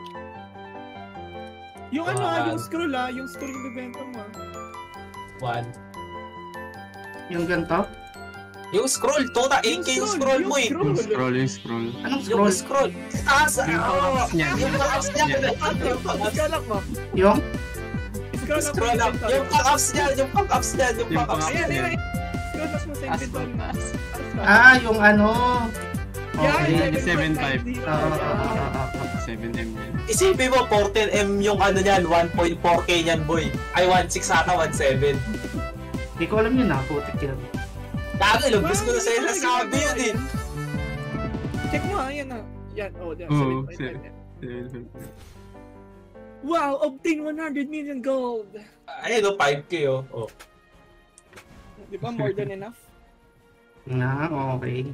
Yung ano, Ah. ah, yung scroll ah, yung scroll yung bibenta mo ah. One. Yung ganito? Yung scroll, total eight K yung scroll mo eh. Yung scroll, yung scroll. Anong Yung scroll? scroll. Taas! Yung Oo. pang-ups niya. Yung pang-ups niya. Yan. Yung pang-ups. Scroll up mo. Yung? Scroll up mo. Scroll up. Yung pang-ups niya. Yung pang-ups niya. Yung Yung pang-ups pang-ups niya. Ayan, niya. ayan. Scroll up mo sa Taas inventory pa, mo. taas. Taas pa. Ah, yung ano. Yan, Okay. seven five. dito. Ah, ah, ah, ah, ah. seven M yan. Isipin mo, fourteen M yung ano niyan, one point four K niyan boy. Ay, one point six ata, one point seven. Hindi ko alam yun ah. Putik yun. Lagi, lubos ko na sa'yo nasabi yun eh. Check mo ah, yan ah. Yan, oh, yan. Oo, seven point five yan. seven five yan. Wow, obtain one hundred million gold. Ayun o, five K oh. oh. Di ba, more than enough? Na, okay.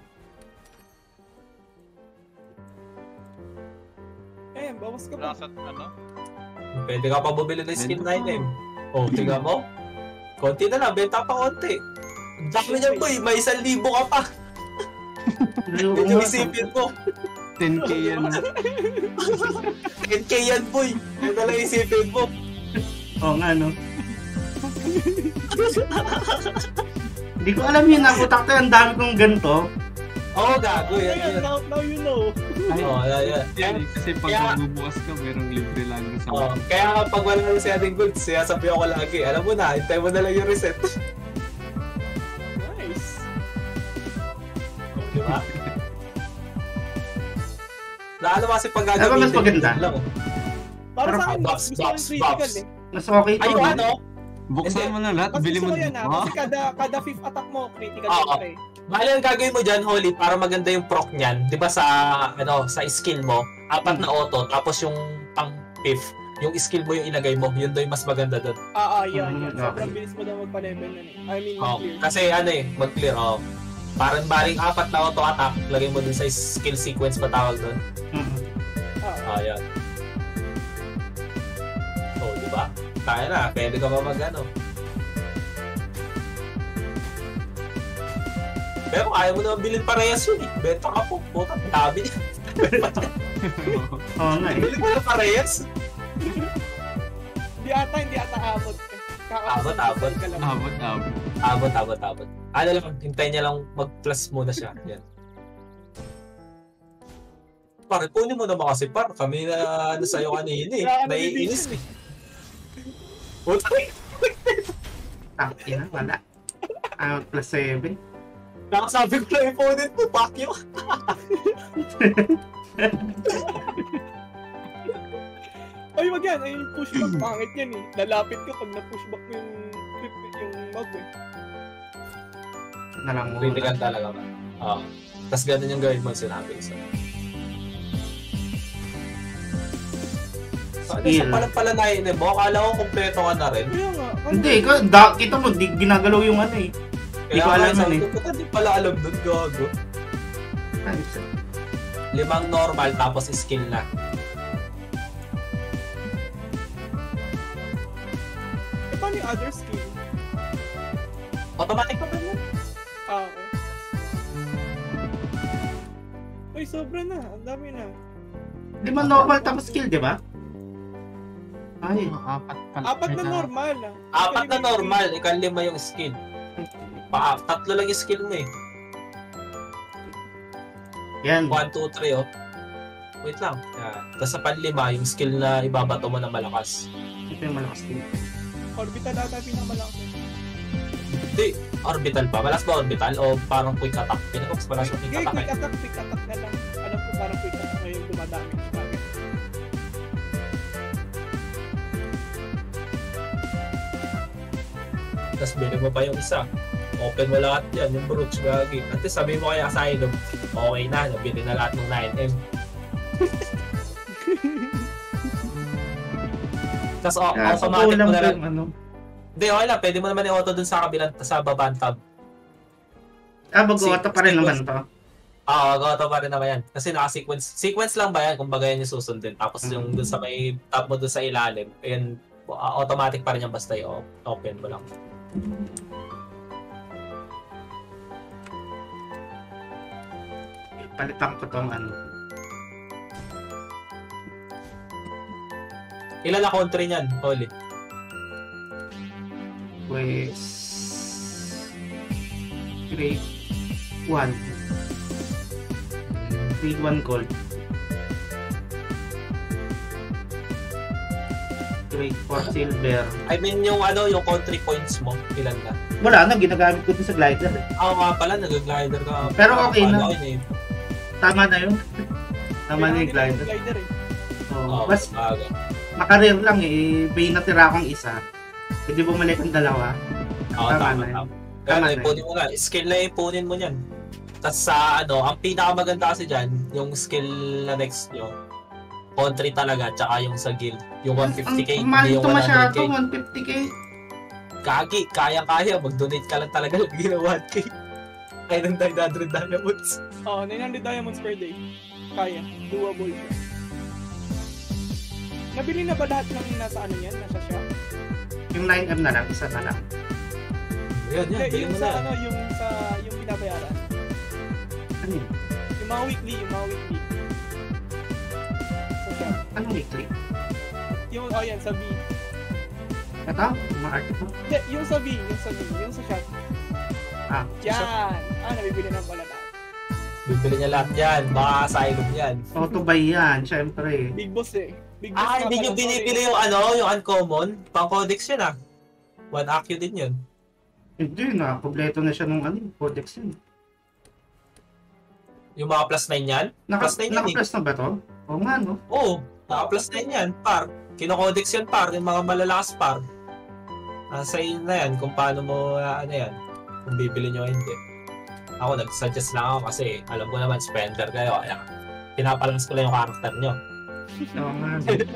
Eh, bawas ka pa. Nasa ano? Pwede ka pa bumili ng skin nine M. Oh, tingnan mo. Konti na lang, benta pa konti. Ang dami niyan boy, may isang libo ka pa. Yung Medyo isipin mo. ten K yan. ten K yan boy. Ano na lang isipin mo. Oo nga, no? Hindi ko alam yun. Nakutak tayo. Ang dami kong ganito. Oo, oh, gago yan. Ayan, yan. now, now you know. Ay, Oo, yan, yan. yan, kasi pag Kaya- magbubukas ka, merong libre lang sa Oh, kaya kapag wala na si ating goods, siya sabi ako lagi, alam mo na, hintay mo na lang yung reset. Nice. Oh, di ba? Lalo kasi pag Ano ba gagamitin mas maganda? lang. Para Pero sa akin, box, mas gusto ko box, yung critical box. eh. Mas okay to. Ay, yung no? ano, Buksan mo na lahat, Mas bili gusto mo ko yan ah, Ha? kasi kada, kada fifth attack mo, critical Oo. syempre. mahal ang gagawin mo dyan, Holly, para maganda yung proc niyan. Di ba sa, ano, sa skill mo, apat na auto, tapos yung pang fifth, yung skill mo yung ilagay mo, yun daw yung mas maganda doon. Ah, ah, yan, yan. Mm, Sobrang okay. bilis mo daw magpa-level nun eh. I mean, Oh, clear. kasi ano eh, mag-clear, oh. Parang baring apat na auto attack, lagay mo dun sa skill sequence pa tawag doon. Mm. Ah, Ah, yan. Oh, di ba? Kaya na, pwede ka pa mag ano. Pero kaya mo naman bilhin parehas yun eh. Benta ka po. Puta, dami niya. Oo nga eh. Bilhin mo na parehas. Hindi ata, hindi ata abot. eh. Abot, Kakabot, abot. ka lang. Abot, abot. Abot, abot, abot. Ano lang, hintay niya lang mag-plus muna siya. Yan. Pare, kunin mo naman kasi par. Kami na ano sa'yo kanina eh. Wala ka Naiinis nabibigyan eh. Puta eh. Tangina, wala. Out plus seven. Nakasabi ko lang opponent mo, fuck you. Ay, wag yan. Ay, yung pushback, pangit yan eh. Lalapit ka pag na-pushback mo yung, yung mob eh. Na lang muna. Critical talaga ba? Oo. Tapos ganun yung gawin mo sinabi ko sa'yo. Ano Skill. sa pala pala na yun eh, mo? Akala ko kompleto ka na rin. Kaya nga. ano- Hindi, ikaw, da, kita mo, di, ginagalaw yung ano eh. Di ko alam yun eh. Puta, di pala alam doon, gago. Ay, isa. Limang normal, tapos skill na. Eh, paano yung other skill? Automatic pa ba yun? Ah, okay. Ay, sobra na. Ang dami na. Di ba normal tapos skill, di ba? Ay, Apat pala. Apat na normal. ah. Apat na normal, ikaw lima yung skill. Pa tatlo lang yung skill mo eh. yan. one, two, three oh. Wait lang. Yan. Tapos sa panlima, yung skill na ibabato mo na malakas. Ito yung malakas din. Orbital ata pinakamalakas. Hindi, orbital pa. Malakas ba orbital? O parang quick attack? Pinag-ox malakas yung quick Okay, attack quick eh. attack, quick attack na lang. Alam ko parang quick attack na yung dumadami sa target. Tapos bilhin mo pa yung isa. Open mo lahat yan, yung brooch gagi. At least sabi mo kay Asylum, okay na, nabili na lahat ng nine M. Tapos o- Kaya sa automatic kulang mo na lang. yung ano. Hindi, okay lang. Pwede mo naman i-auto dun sa kabilang, sa babang tab. Ah, mag-auto pa rin Sequence. naman to. Oo, mag-auto pa rin naman yan. Kasi naka-sequence. Sequence lang ba yan? Kung baga yan yung susundin. Tapos yung dun sa may tab mo dun sa ilalim, yun, uh, automatic pa rin yan basta i-open mo lang. Palitan ko tong ano. Ilan na country niyan, Oli? Pues... Grade one. Grade one gold. Grade four silver. I mean, yung ano, yung country points mo, ilan na? Wala na, ginagamit ko din sa glider eh. Ako nga pala, nag-glider ka. Pero okay na. Akala ko yun eh. Tama na yun. Tama na yung Kailangan glider. nila yung glider eh. Oh, Oo, bas, bagay. makarare lang eh. May natira akong isa. Pwede bumalik ang dalawa. Oo, Tama tama, na yun. tama. Kaya Tama na ipunin mo na. Skill na ipunin mo niyan. Tapos sa ano, ang pinakamaganda kasi dyan, yung skill na next nyo, country talaga, tsaka yung sa guild. Yung one fifty K, Ang mahal hindi yung ito one hundred masyado, K. one fifty K. Kagi, kaya-kaya. Mag-donate ka lang talaga lagi ng one K. Kaya ng nine hundred diamonds. Oo, nine hundred diamonds per day. Kaya. Doable siya. Nabili na ba lahat ng nasa ano yan? Nasa shop? Yung nine M na lang, isa na lang. Yan, yan. Hindi, Bili yung mo sa na. ano, yung sa, yung binabayaran. Ano yun? Yung mga weekly, yung mga weekly. Sa shop. Anong weekly? Yung, oh yan, sa B. Ito? Mga art ito? Hindi, yung sa B, yung sa B, yung sa shop. Ah, Yan! Ah, nabibili na pala na. Bibili niya lahat yan. Baka asylum yan. auto buy yan, syempre. Big boss eh. Big boss Ah, nga hindi nyo pala, binibili sorry. yung ano, yung uncommon? Pang codex yun ah. One A Q din yun. Hindi na, kompleto na siya nung ano, codex yun. Yung mga plus nine yan? Naka, Plus nine yan eh. naka-plus na ba to? Oo nga, no? Oo, naka plus nine yan, par. Kino-codex yan, par. Yung mga malalakas, par. Nasa inyo na yan kung paano mo, uh, ano yan, kung bibili nyo o hindi. Ako, nag-suggest lang ako kasi alam ko naman, spender kayo. Kaya pinapalans ko lang yung karakter nyo. Oo nga.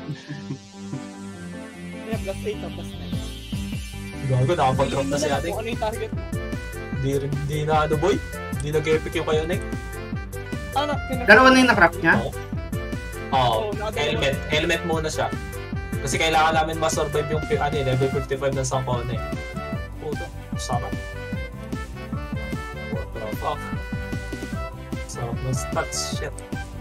Yan, plus eight o plus nine. Gago, nakapag-drop na si Tingnan mo Anik. kung ano yung target mo. Di, rin- di na ano, boy. Di nag-epic yung kayo, Nick. Ah, na, kinag- Dalawa na yung na-craft niya? Oo. Oo. Oo, nakadalawa. Helmet. Helmet muna siya. Kasi kailangan namin ma-survive yung fi- ano, eh, level fifty-five ng Sankone. Puto. Sarap. What the fuck? Sarap ng stats. Shit.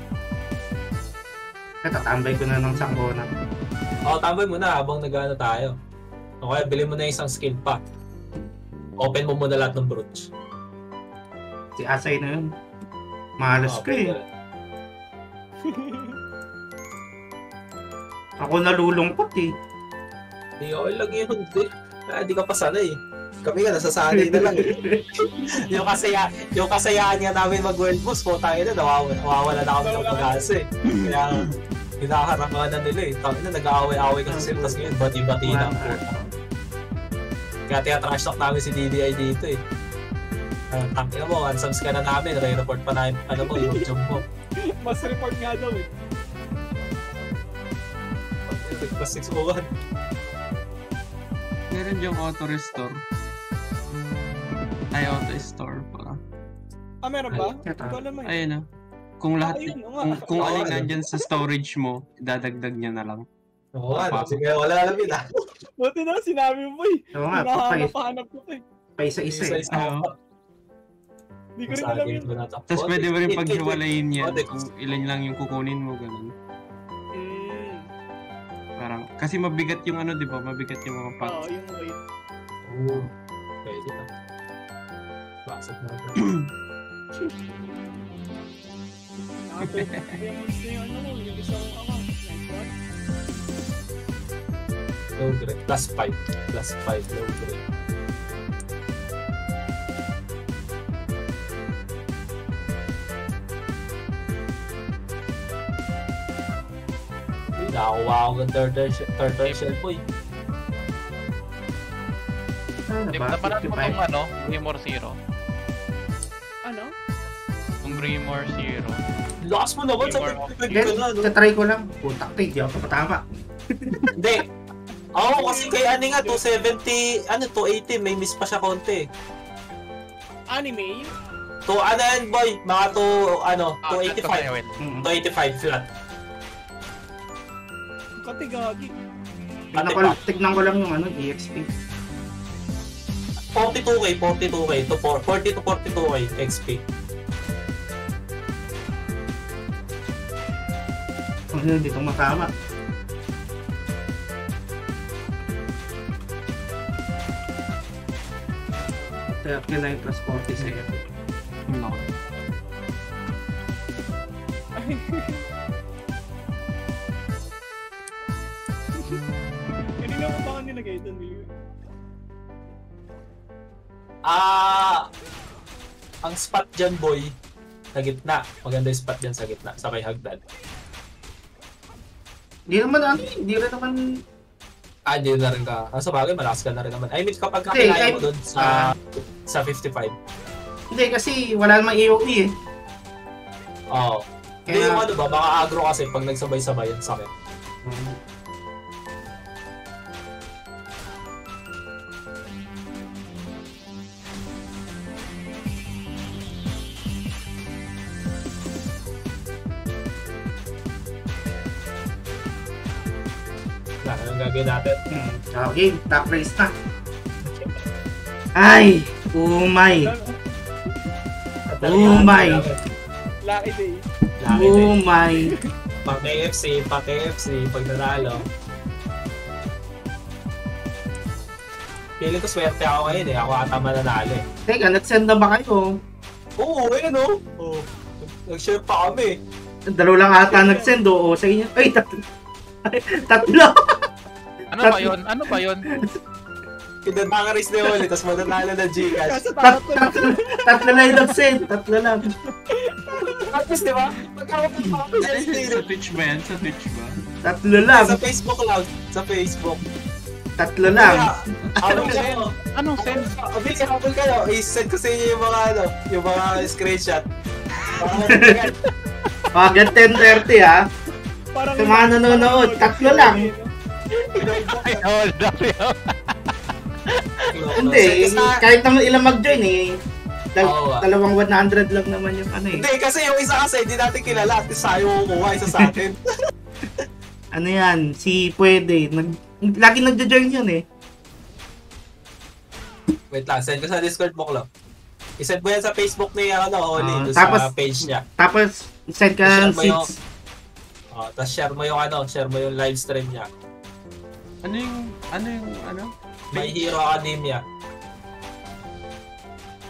Katatambay ko na ng sangkona. Oo, tambay mo na habang nag-ano tayo. Okay, bilhin mo na isang skill pa. Open mo muna lahat ng brooch. Si Asay na yun. Malas Oo, ko eh. pwede rin. Ako nalulungkot eh. Hindi ako lang yun. Hindi. Ah, di ka pa sanay. Kami nga, nasasanay na lang eh. yung, kasaya, yung kasayaan nga namin mag-world boss, po tayo na, nawawala, nawawala na kami ng pag-asa eh. Kaya, hinaharap nga na nila eh. Tayo na, nag-aaway-aaway kasi sila, tapos ngayon, bati-bati na ang puta. Kaya tinatrash talk namin si D D I dito eh. Uh, Tangina mo, unsubs ka na namin, re-report pa namin, ano mo, yung job mo. Mas report nga daw eh. Plus six oh one. Meron yung auto-restore. Ay, auto-store pala. Ah, meron ba? Ay, Ito naman. Ayun na. Kung lahat, Ah, ayun, oo nga. kung, kung Oo, alin ano? nandyan sa storage mo, dadagdag niya na lang. Oo, ano, sige, wala alam yun ah. Buti na sinabi mo eh. Oo nga, pa, Hinahanap-hanap ko pa eh. pa isa-isa eh. Isa-isa Oo. pa. Hindi ko rin alam yun. Tapos pwede mo rin paghiwalayin yan Oh, di- kung ilan lang yung kukunin mo, ganun. Mm. Parang, kasi mabigat yung ano, di ba? Mabigat yung mga Oo, parts. yung wait. Oo. Pwede na. Basag na ako. Nakapwede ko yung months na yung ano mo, yung isang account. Nice one. Low grade. Plus five. Plus five low grade. Uy, nakakuha ako ng turtle, sh- turtle shell boy. Ano Di ba? ba napanood mo fifty-five. tong ano, Grimoire Zero? Ano? Yung Grimoire Zero. Lakas mo naman sa More pagpipig Then, ko na, no? tatry ko lang. Putak tayo, di ako patama. Hindi. Oo, kasi kay ano nga, two seventy, ano, two eighty, may miss pa siya konti. Anime? To ano yan, boy? Mga to, ano, Ah, two flat ka eighty-five. kaya, wait. Mm. two eighty-five flat. Katigagi. Ano ko, tignan ko lang yung ano, E X P. forty-two K, forty-two K to four- forty to forty-two K X P. Ano yun, dito matama. thirty-nine plus forty-seven. No. Kanina mo ba nilagay doon, Will? Ah, ang spot dyan, boy, sa gitna. Maganda yung spot dyan sa gitna, sa may hagdan. Hindi naman ano, hindi rin naman. Ah, hindi na rin ka. Ah, sa bagay, malakas ka na rin naman. I mean, kapag Hindi, kakilaya I- mo dun sa sa fifty-five. Hindi kasi wala namang A O E eh. Oo. Hindi Kaya- yung ano ba, baka agro kasi pag nagsabay-sabay yan sakit. Mm. Na, anong gagawin natin? Hmm. Okay, top race na. Ay! Oh my! Oh my! Lucky day. Laki Oh din. my! Pang A F C, pang A F C, pag nanalo. Feeling ko swerte ako ngayon eh. Ako ata mananalo eh. Teka, nag-send na ba kayo? Oo, ayun o. Oh. Nag-share pa kami. Dalawa lang ata nag-send oo sa inyo. Ay, tatlo. tatlo! Ano ba yun? Ano ba yun? Pinanakaris na yun ulit, tapos mananalo ng Gcash. Kasi Tat, takot ko tatlo, tatlo lang yung nag-send. Tatlo lang. At least, di ba? Magkakapit pa kami sa Sa Twitch ba yan? Sa Twitch ba? Tatlo lang. Sa Facebook lang. Sa Facebook. Tatlo lang. Habol kayo. Anong send? Habol kayo, habol kayo. I-send ko sa inyo yung mga ano, yung mga screenshot. Hanggang ten thirty ha. parang Sa mga nanonood, tatlo lang. Ay, hold up yun. Hindi, kahit naman ilang mag-join eh. Dal- Oo, ah. dalawang one hundred lang naman yung ano eh. Hindi, kasi yung isa kasi, hindi natin kilala. At least sayo kukuha isa sa atin. Ano yan, si Pwede. Nag, lagi nagja-join yan eh. Wait lang, send ko sa Discord mo, Klo. I-send mo yan sa Facebook ni ano, Oli, Ah, doon tapos- sa page niya. Tapos, send ka Share ng mo yung- seats. Oh, tapos share mo yung ano, share mo yung live stream niya. Ano yung, ano yung, ano? My Hero Academia.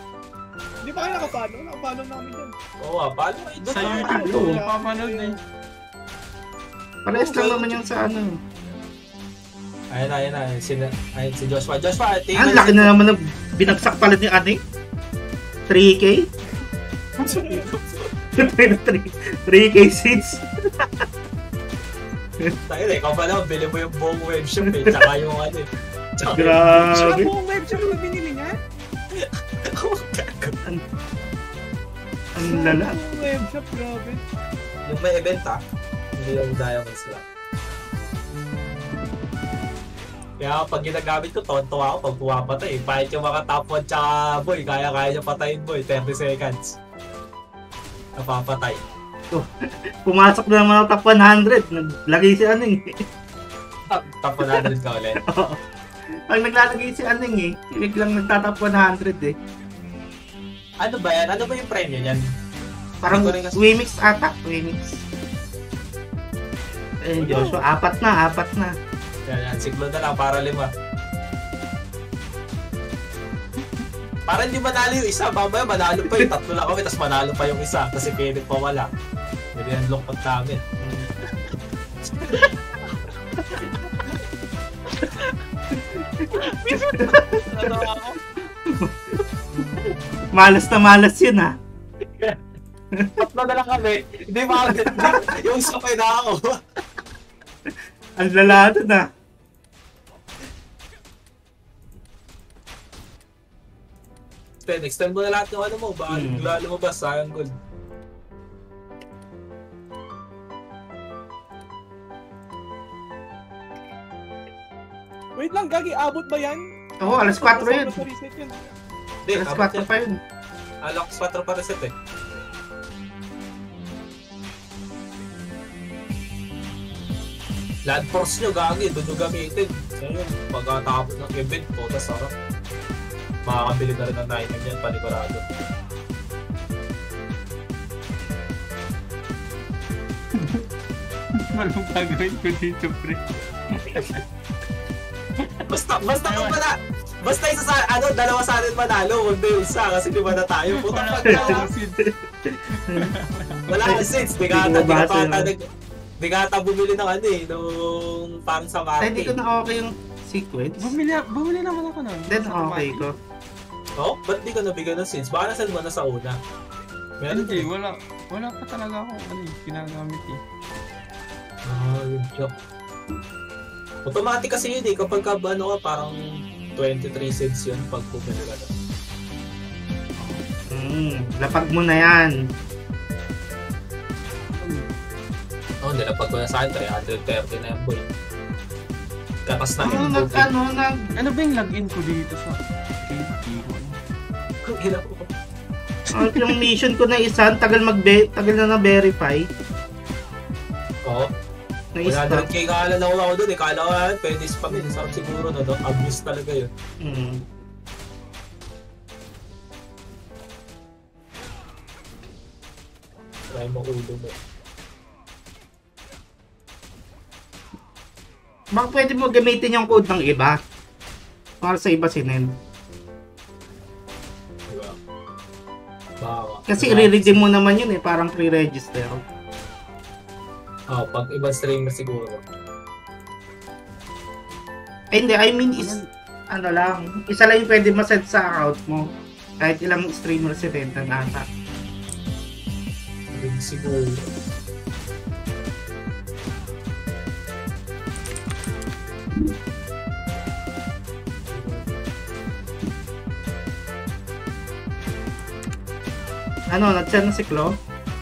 Hindi pa kayo nakapano? Nakapano namin dyan. Oo, ah, paano kayo doon? Sa ah? YouTube Oo. ko, papanood eh. Parehas lang naman yung sa ano. Ayun na, ayun na. Si, ayun, si Joshua. Joshua, tingin Ang laki na naman na binagsak pala ni Ate. three K? three K seats. Tayo na, ikaw pa lang, bili mo yung buong webshop eh. Tsaka yung ano eh. Tsaka Grabe. Siya buong webshop na binili niya? Ang lala. Buong webshop, grabe. yung may event ah. Hindi yung Diamonds lang. Kaya pag ginagamit ko, tonto ako pag pumapatay. Kahit yung mga top one tsaka boy, kaya-kaya niya patayin boy, thirty seconds. Napapatay. Pumasok na naman ang top one hundred. Naglagay si Aning. Top, top one hundred ka ulit. Oo. Pag naglalagay si Aning eh, hindi lang nagtatap one hundred eh. Ano ba yan? Ano ba yung premyo niyan? Parang Hindi ko rin kasi- Wimix ata. Wimix. Eh, Joshua, apat na, apat na. Yan, yan. Siglo na lang para lima. Para hindi manalo yung isa, mamaya manalo pa yung tatlo lang kami, tapos manalo pa yung isa kasi Kenneth pa wala. Hindi yan lungkot namin. Ano ako? Malas na malas yun ha. Tatlo na lang kami. Hindi ba yung isa pa na ako. Ang lala doon ha. Then, extend mo na lahat ng ano mo. Baka Hmm. bigla lumabas, sayang gold. Wait lang, Gagi, abot ba yan? Oo, alas kwatro yun. Sa reset yun. Hindi, Alas abot kwatro yan. pa yun. Alas kwatro pa reset eh. Land force nyo, gagi, doon nyo gamitin. Ngayon, pagkatapos ng event po, tas sarap. Makakabili na rin ng nine M yan, panigurado. Anong gagawin ko dito, pre? Basta, basta kung wala, basta isa sa, ano, dalawa sa atin manalo, kundi yung isa, kasi di ba na tayo? Puta Wala pag wala, akong seed. wala kang sense, di ka ata, di ka ata, nag- di ka ata bumili ng ano eh, nung parang sa Ay, hindi ko market. na okay yung sequence. Bumili, bumili naman ako nun. Then Sa okay Kamati. ko. Oh, ba't di ka nabigyan ng sense? Baka nasan mo na sa una. Meron Hindi, din. wala. Wala pa talaga ako ano eh, ginagamit eh. Ah, yung joke. Automatic kasi yun eh, kapag ka, ano ka, parang twenty-three cents yun pag bumili ka na. Hmm, lapag mo na yan. Oh, hindi na pag na sa akin, three thirty na yung boy. Kapas na Ano, yung nag, booking. ano, nag, Ano ba yung login ko dito sa K T? Ang ina ko. ano, yung mission ko na isa, tagal mag tagal na na-verify. Oo. Na Wala isa. na rin kay kala na ako doon eh. Kala ko ah, pwede spam eh. Sarap siguro na doon. Abuse talaga yun. Hmm. Try mo ulo mo. Baka pwede mo gamitin yung code ng iba. Para sa iba sinend. Diba? Bawa. Kasi Diba? i-redeem mo naman yun eh, parang pre-register. Oh, pag ibang streamer siguro. Eh, hindi, I mean is, ano lang, isa lang yung pwede ma-set sa account mo. Kahit ilang streamer si Renta nata. Ring siguro. Ano, nag-send na si Klo?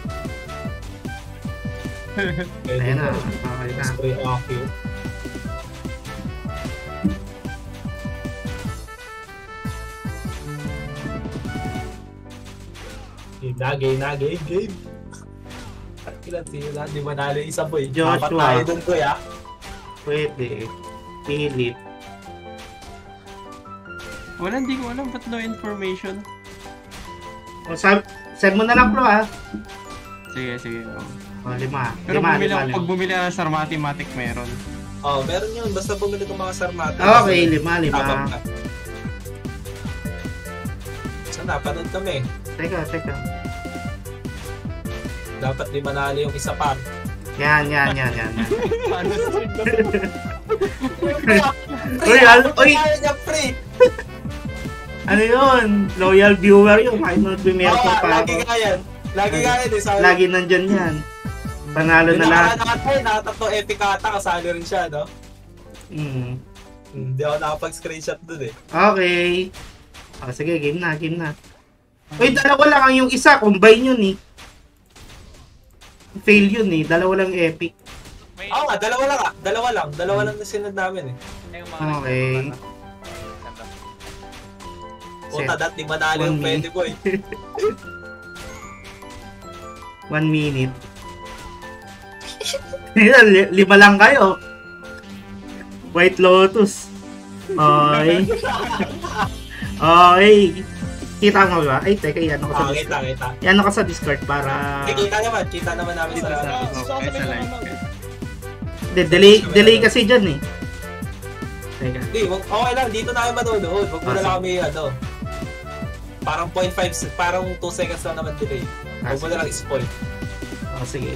Pwede Ayan na, na. okay na. Spray Aki. Game na, game na, game, game. Ilan sila, di ba nalo yung isa boy? Joshua. Apat tayo dun boy ah. Pwede. Philip. Wala, hindi ko alam ba't no information. O, sab send mo na lang Klo ah. Sige, sige. O, lima. Pero lima, bumili lima, ako, lima. pag bumili ako sa Mathematic meron. Oh, meron yun. Basta bumili ko mga sarmata. Okay, lima, lima. So, napanood kami. Teka, teka. Dapat di manalo yung isa pa. Yan, yan, yan, yan. yan. Ano? Uy, al- uy. Kaya niya free. Ano yun? Loyal viewer yun. Kahit nung premiere ko Oo, pa lagi ako. nga yan. Lagi nga yan eh. Sabi, Lagi nandyan yan. Panalo na lahat. Nakatayo, nakatatlo epic ata. Kasali rin siya, no? Mm. Hindi ako nakapag-screenshot dun eh. Okay. Oh, sige, game na, game na. Uy, dalawa lang ang yung isa. Combine yun eh. Fail yun eh. Dalawa lang epic. May, Oo nga, dalawa lang ah. Dalawa lang. Dalawa lang na sinad namin eh. yung mga Okay. Ganda. Puta, dat, di manalo yung One pwede boy. One minute. Li- Lima lang kayo. White Lotus. Okay. Okay. Kita mo ba? Ay, teka, yan ako sa Ah, kita, Discord. kita. Yan ako sa Discord para... Kita naman, kita naman namin sa... Sa- Sa- sa- okay, sa sa- live. De, delay, delay kasi dyan eh. Teka. Hindi, wag- okay lang, dito na kayo manonood. Huwag mo Ah, na lang sige. kami, ano, parang point five, parang two seconds lang naman delay. Ah, Huwag mo na lang spoil. Oh, sige.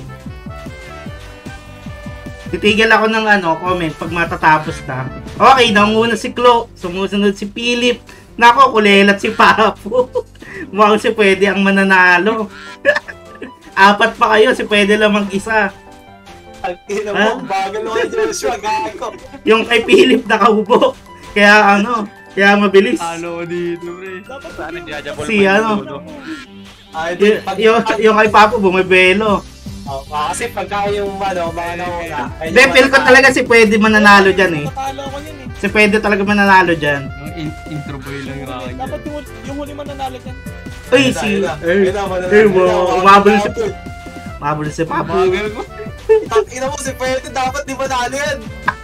Titigil ako ng ano, comment pag matatapos na. Okay, nanguna si Klo. Sumusunod si Philip. Nako, kulelat si Papo. Mukhang si pwede ang mananalo. Apat pa kayo, si pwede lang mag-isa. Ang ina Ah? mo, bagal mo kay Joshua, gago. Yung kay Philip nakaubo. Kaya ano, kaya mabilis. Talo ko dito, pre. Dapat Saan yung jajabol Si pa yung ano? dulo? Ay, Y- pag, yung, yung kay Papo bumibelo. Oh, ah, kasi pagka yung ano, mga nauna. ay, Hindi, yung feel ko mga- talaga si pwede mananalo dyan eh. Natalo ko yun eh. Si pwede talaga mananalo dyan. Yung in- intro boy lang yung akin. Dapat yung, yung huli man nanalo dyan. Uy, Ayun na, si... ayun na. Eh, Ayun na, wala na, eh, ayun na, wow, wala umabol na, si... abol. Umabol si Papo. Bagal ko. Tang ina mo, si pwede, dapat di ba nalo yan?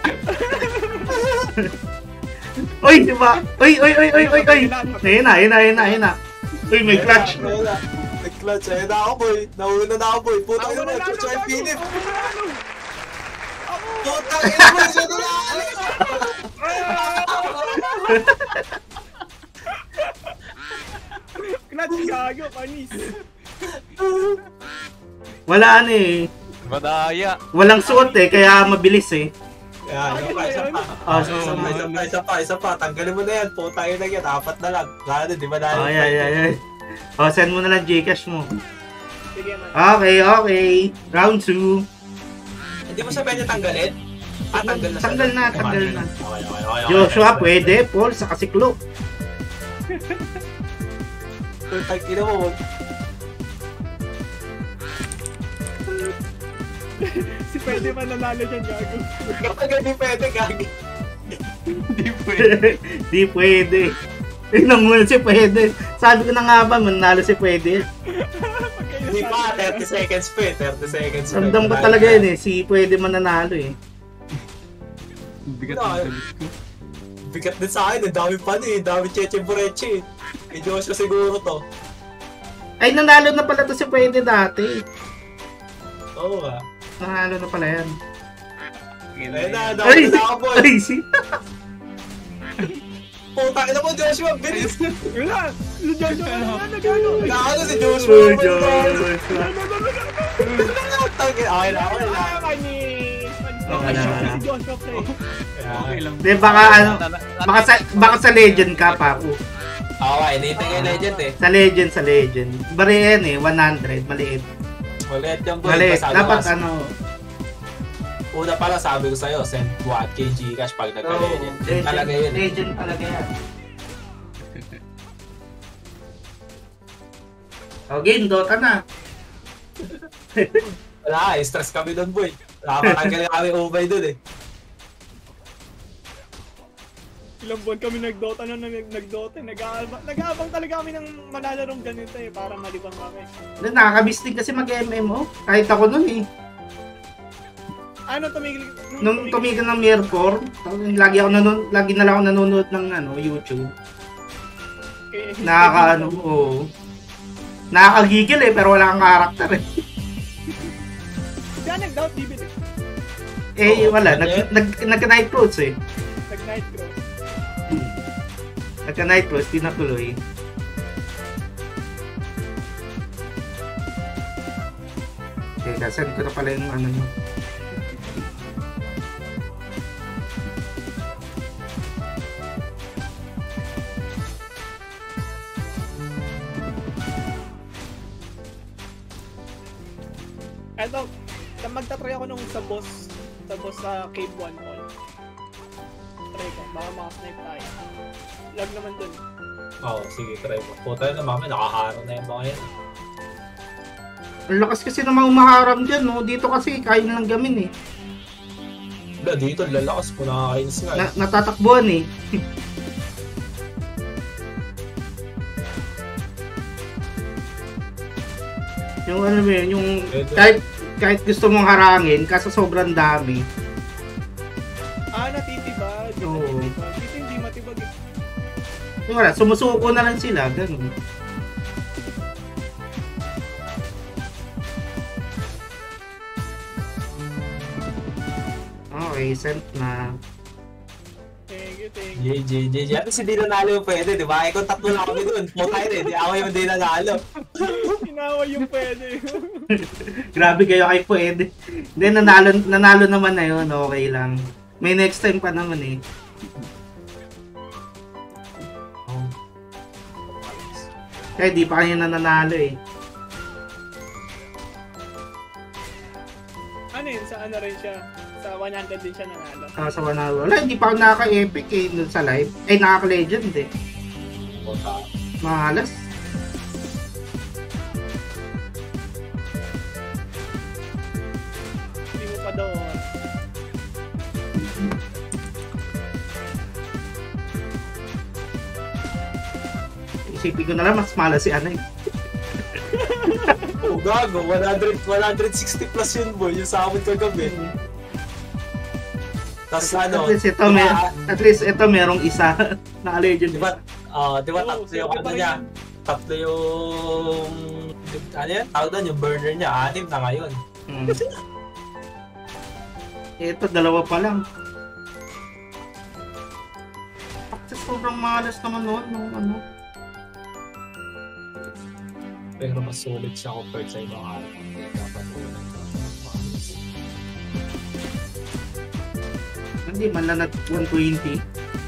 Uy, di ba? Uy, uy, uy, uy, uy, uy. Ayun na, ayun na, ayun na, ayun na. Uy, may clutch. Ayun na, may clutch. Ayun na ako, boy. Nauna na ako, boy. Putang ina mo, Chucho yung Philip. Putang ina mo, siya na naalis. Clutch gago, panis. Wala ano eh. Madaya. Walang suot eh, kaya mabilis eh. Yan, isa pa, isa pa. Oh, Isa pa, isa pa, isa pa, isa pa. Tanggalin mo na yan. Putang ina yan. Apat na lang. Lalo, di ba nalo? Oh, yeah, yeah, yeah. Oh, send mo na lang Gcash mo. Sige man. Okay, okay. Round two. Hindi mo siya pwede tanggalin? Ah, tanggal na siya. Tanggal na, tanggal na. Okay, okay, okay, okay. Joshua, pwede. Paul, sa kasiklo. Putang ina mo, wag. Si pwede man nanalo dyan gago. Kapag hindi pwede, gagi. Hindi pwede. Di pwede. Eh, nanguna si pwede. Sabi ko na nga ba, manalo si pwede. Hindi pa, thirty seconds pa eh. thirty seconds pa. Ramdam ko talaga yun eh. Si pwede mananalo eh. Bigat ng salis ko. Bigat din sa akin, ang dami pa eh. Ang dami Cheche Bureche eh. Kay Joshua siguro to. Ay, nanalo na pala to si pwede dati. Oo nga. Nanalo na pala yan. Ayun na, Ay! dami na ako boy. Ay, si... Putang ina mo Joshua, bilis. Wala! Si Joshua na ano gago. Nakano si Joshua. Uy, Joshua. Okay na, okay na. Ah, panis. Panis. Okay na, okay na. Si Joshua pre. Okay lang. Di, baka ano, baka sa, baka sa legend ka pa. Uh, Okay, nitay yung legend eh. sa legend, sa legend. Bari yan eh, one hundred, maliit. Maliit yung boy. Maliit. Sabi Dapat ko, ano, Una pala sabi ko sa'yo, send one K Gcash pag oh, nagka-legend. Yun legend, talaga yun. eh. legend talaga yan. O, game, Dota na. Wala, eh, stress kami doon boy. Nakapatanggal kami ubay doon eh. Ilang buwan kami nag-Dota na nag- nag-Dota. Nag-aabang, nag-aabang talaga kami ng malalarong ganito eh. Para malibang kami. Nakakabis din kasi mag-M M O. Kahit ako nun eh. Ano tumigil? Nung tumigil ng Mir four, lagi ako nanon, lagi na lang ako nanonood ng ano, YouTube. Eh, Nakaka ano, oo. Nakakagigil eh, pero wala kang karakter eh. Diyan nag-doubt, di ba? Eh, Oo, wala. pwede. Nag, nag, nagka-night clothes eh. Nag-night cross. Nagka-night clothes, di natuloy. Okay, send ko na pala yung ano nyo. Eto, na- magtatry ako nung sa boss, sa boss sa Cave one all. Try ko, baka makasnipe tayo. Lag naman dun. Oo, sige, try mo. Puta na mami, nakaharang na yung mga yan. Ang lakas kasi namang umaharang dyan, no? Dito kasi kain lang gamin eh. Wala, dito, lalakas po, nakakainis nga. Na, natatakbuhan eh. Yung ano mo yun, yung Pwede. kahit, kahit gusto mong harangin, kaso sobrang dami. Ah, natitibag. Di Oo. matibag. Dito hindi matibag eh. Yung wala, sumusuko na lang sila, ganun. Okay, sent na. Thank you, thank you. J J, J J. At least hindi nanalo yung pwede, di ba? Eh, kung tatlo na kami doon, puta yun eh. Di ako yung hindi nanalo. Inaway yung pwede. Grabe kayo kay pwede. Hindi, nanalo, nanalo naman na yun, okay lang. May next time pa naman eh. Oh. Kaya di pa kayo nananalo eh. Ano yun? Sa ano rin siya? Sa one hundred din siya nanalo. Ah, sa Wanalo. Wala, hindi pa ako nakaka-epic eh dun sa live. Ay, nakaka-legend eh. Puta. Mahalas. Hindi mo pa daw. Isipin ko na lang, mas malas si ano eh. Oh, gago. one hundred, one sixty plus yun, boy. Yung sa amin kagabi. Tapos ano, At least ito, di may, ba, at least ito merong isa na legend. di ba, ah, di ba Oo, tatlo yung sabi ano pa rin niya? yun. Tatlo yung, ano yan? Tawag doon, yung burner niya. Anim na ngayon. Hmm. Ito, dalawa pa lang. Kasi sobrang malas naman noon, nung ano. Pero mas solid siya compared sa ibang araw. Dapat ulan ka. Hindi man lang at one twenty.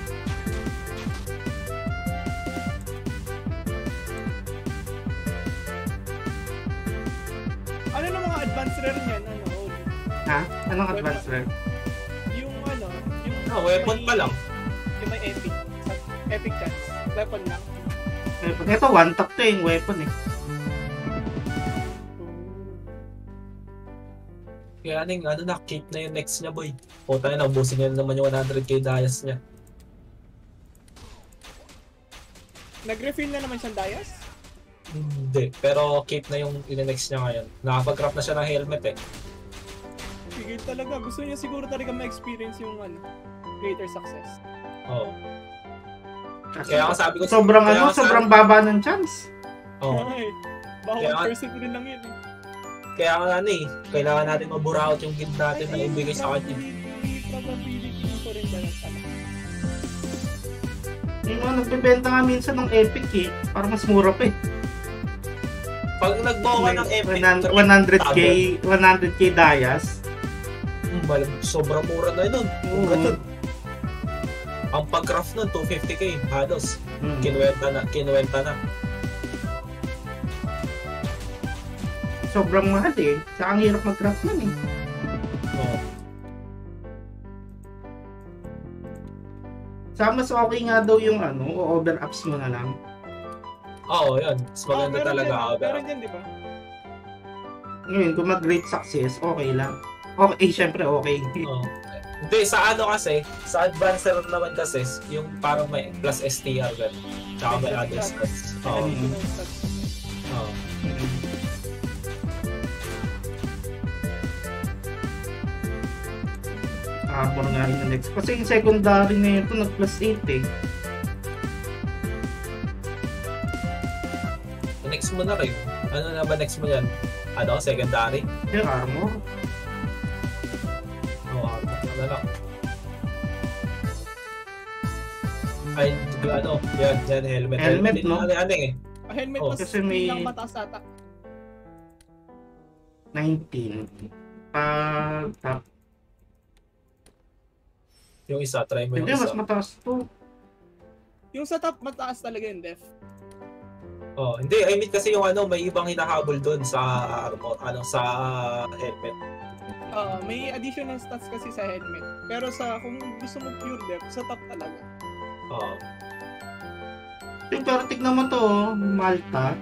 Ano na mga advanced rare niyan? Ano? Oli? Ha? Anong advance rare? Yung ano? Yung Ah, weapon pa lang. Yung may epic. Sa epic chance. Weapon lang. Weapon. Ito, one tap to yung weapon eh. Kaya aning, ano na, keep na yung next niya, boy. O tayo na, ubusin niya naman yung one hundred k dayas niya. Nag-refill na naman siyang Dayas? Hindi, pero keep na yung in-next niya ngayon. Nakapag-craft na siya ng helmet eh. Sige talaga. Gusto niya siguro talaga ma-experience yung ano, greater success. Oo. Kasi Kaya nga sabi ko, sobrang kaya ano, nga sobrang sabi- baba ng chance. Oo. Ay, baka Kaya- one percent rin lang yun eh. Kaya nga ano eh, kailangan natin maburaot yung gift natin na ibigay sa kanya. Probability ko rin ba yan pala? Yung mga nagbebenta nga minsan ng epic eh. Parang mas mura pa eh. Pag nagbawa ng epic, one hundred k, one hundred k dayas. Hmm, balang, sobrang mura na yun. Oo. Ganun. Ang pag-craft nun, two fifty k, halos. Hmm. Kinuwenta na, kinuwenta na. Sobrang mahal eh. Sa ang hirap mag-craft nun eh. Oo. Sa mas okay nga daw yung ano, over-ups mo na lang. Oo, yun. Mas maganda meron talaga. Din, Aga. meron din, di ba? Ngayon, kung mag-great success, okay lang. Okay, eh, syempre okay. Oo. Hindi, sa ano kasi, sa advancer naman kasi, yung parang may plus S T R gan. Tsaka may other stats. Oo. Dito na yung stats. Oo. Armor nga rin na next. Kasi yung secondary na ito, nag-plus eight eh. Next mo na rin. Ano na ba next mo yan? Ano? Secondary? Yung armor. Oo, oh, ano lang. Ay, ano? Yan, yan, helmet. Helmet, Hindi no? na ano eh. Ah, helmet Oh, mas kasi may- lang mataas ata. nineteen. Pag top. Yung isa, try mo yung Hindi, mas isa. mataas to. Yung sa top mataas talaga yung def. Oh, hindi, I mean kasi yung ano, may ibang hinahabol doon sa armor, ano, sa helmet. Ah, may additional stats kasi sa helmet. Pero sa kung gusto mo pure depth, sa top talaga. Oh. Pero tignan mo to, oh, Malta.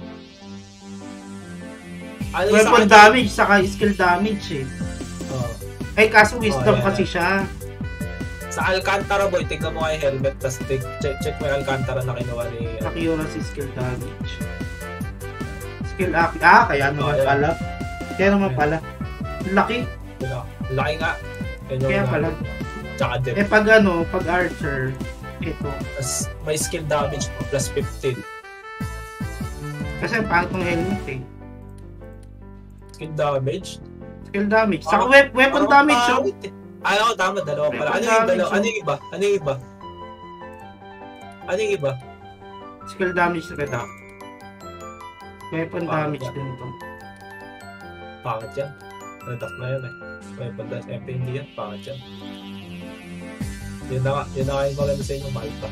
Ano yung sa Weapon kanya? damage, saka skill damage eh. Oh. Eh, kaso wisdom Oh, yeah, kasi siya. Sa Alcantara boy, tignan mo nga yung helmet, tapos check, check mo yung Alcantara na kinuha ni... Nakiura si skill damage. Skill up. Ah, kaya naman Oh, yeah. pala. Kaya naman Yeah. pala. Laki. Wala. Laki nga. Yan yung Kaya pala. Tsaka depth. Eh, pag ano, pag archer, ito. Tapos may skill damage mo, plus fifteen. Kasi ang pangit ng helmet eh. Skill damage? Skill damage. Saka Parang- wep- weapon Parang damage oh. pangit eh. Ah, oo, tama, dalawa pala. Weapon Ano yung damage, dalawa? oh. Ano yung iba? Ano yung iba? Ano yung iba? Skill damage na kita. Weapon Pangit damage yan. din to. Pangit yan. Redact na yun eh. Weapon damage. M P hindi yan. Pangit yan. Yun na nga. Yun na nga yung maganda sa inyo, Malta.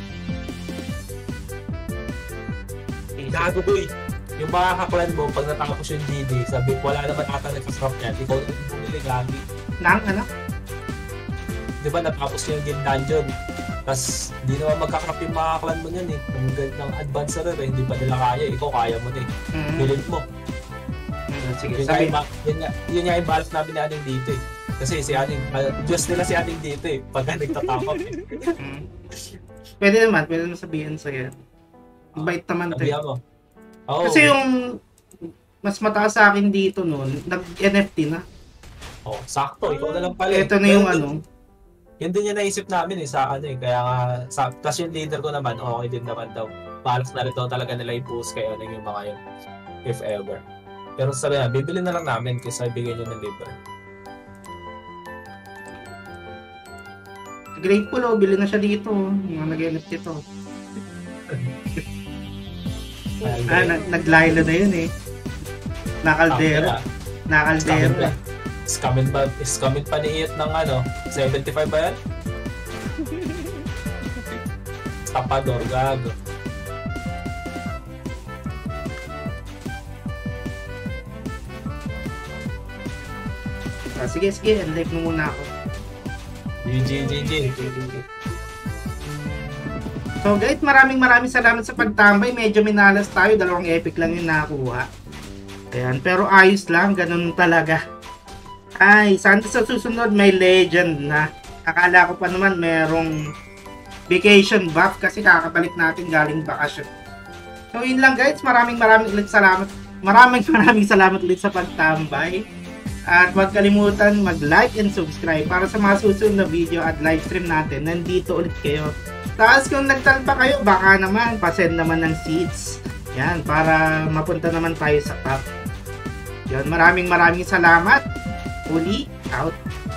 Gago boy. Yung mga kaklan mo, pag natapos yung G D, sabi, wala naman ata nagsasrap yan. Ikaw na yung bumili, gagi. Nang ano? Di ba natapos yung Guild Dungeon? Tapos, di naman magkakrap yung mga kaklan mo yan eh. Ang ganda ng advance na rin eh. Hindi pa nila kaya. Ikaw kaya mo na eh. Mm. Bilhin mo. Mm, sige, Yun nga, sabi. yung, ma- yun, nga, yun nga yung balance namin ni Aning dito eh. Kasi si Aning, uh, Diyos nila si Aning dito eh. Pagka nagtatapos. Mm. Pwede naman, pwede naman sabihin sa'yo. Bait naman to. eh. Sabihan mo. Oo. Kasi yung mas mataas sa akin dito noon, nag-N F T na. Oh, sakto. Ikaw na lang pala eh. Ito na yung Pero ano. yun- Yun din yung naisip namin eh sa ano eh. Kaya nga, sa, plus yung leader ko naman, okay din naman daw. Balance na rin daw talaga nila i-boost kay Aning yung mga yun. If ever. Pero sabi na, bibili na lang namin kasi bigay nyo ng libre. Grateful oh, bili na siya dito. oh. Yung nag-N F T to. Ay, Ah, nag naglaylo na yun eh. Nakaldero. Nakaldero. Scamin pa. Scamin pa, scamin pa ni Iet ng ano, seventy-five ba yan? Tapador, gago. Ah, sige, sige. End live mo muna ako. G G, G G. So guys, maraming maraming salamat sa pagtambay. Medyo minalas tayo. Dalawang epic lang yung nakuha. Ayan. Pero ayos lang. Ganun talaga. Ay, sana sa susunod may legend na. Akala ko pa naman merong vacation buff kasi kakabalik natin galing bakasyon. So yun lang guys. Maraming maraming ulit salamat. Maraming maraming salamat ulit sa pagtambay. At huwag kalimutan mag-like and subscribe para sa mga susunod na video at live stream natin. Nandito ulit kayo. Tapos kung nagtalpa kayo, baka naman pasend naman ng seeds. Yan, para mapunta naman tayo sa top. Yan, maraming maraming salamat. Uli, out.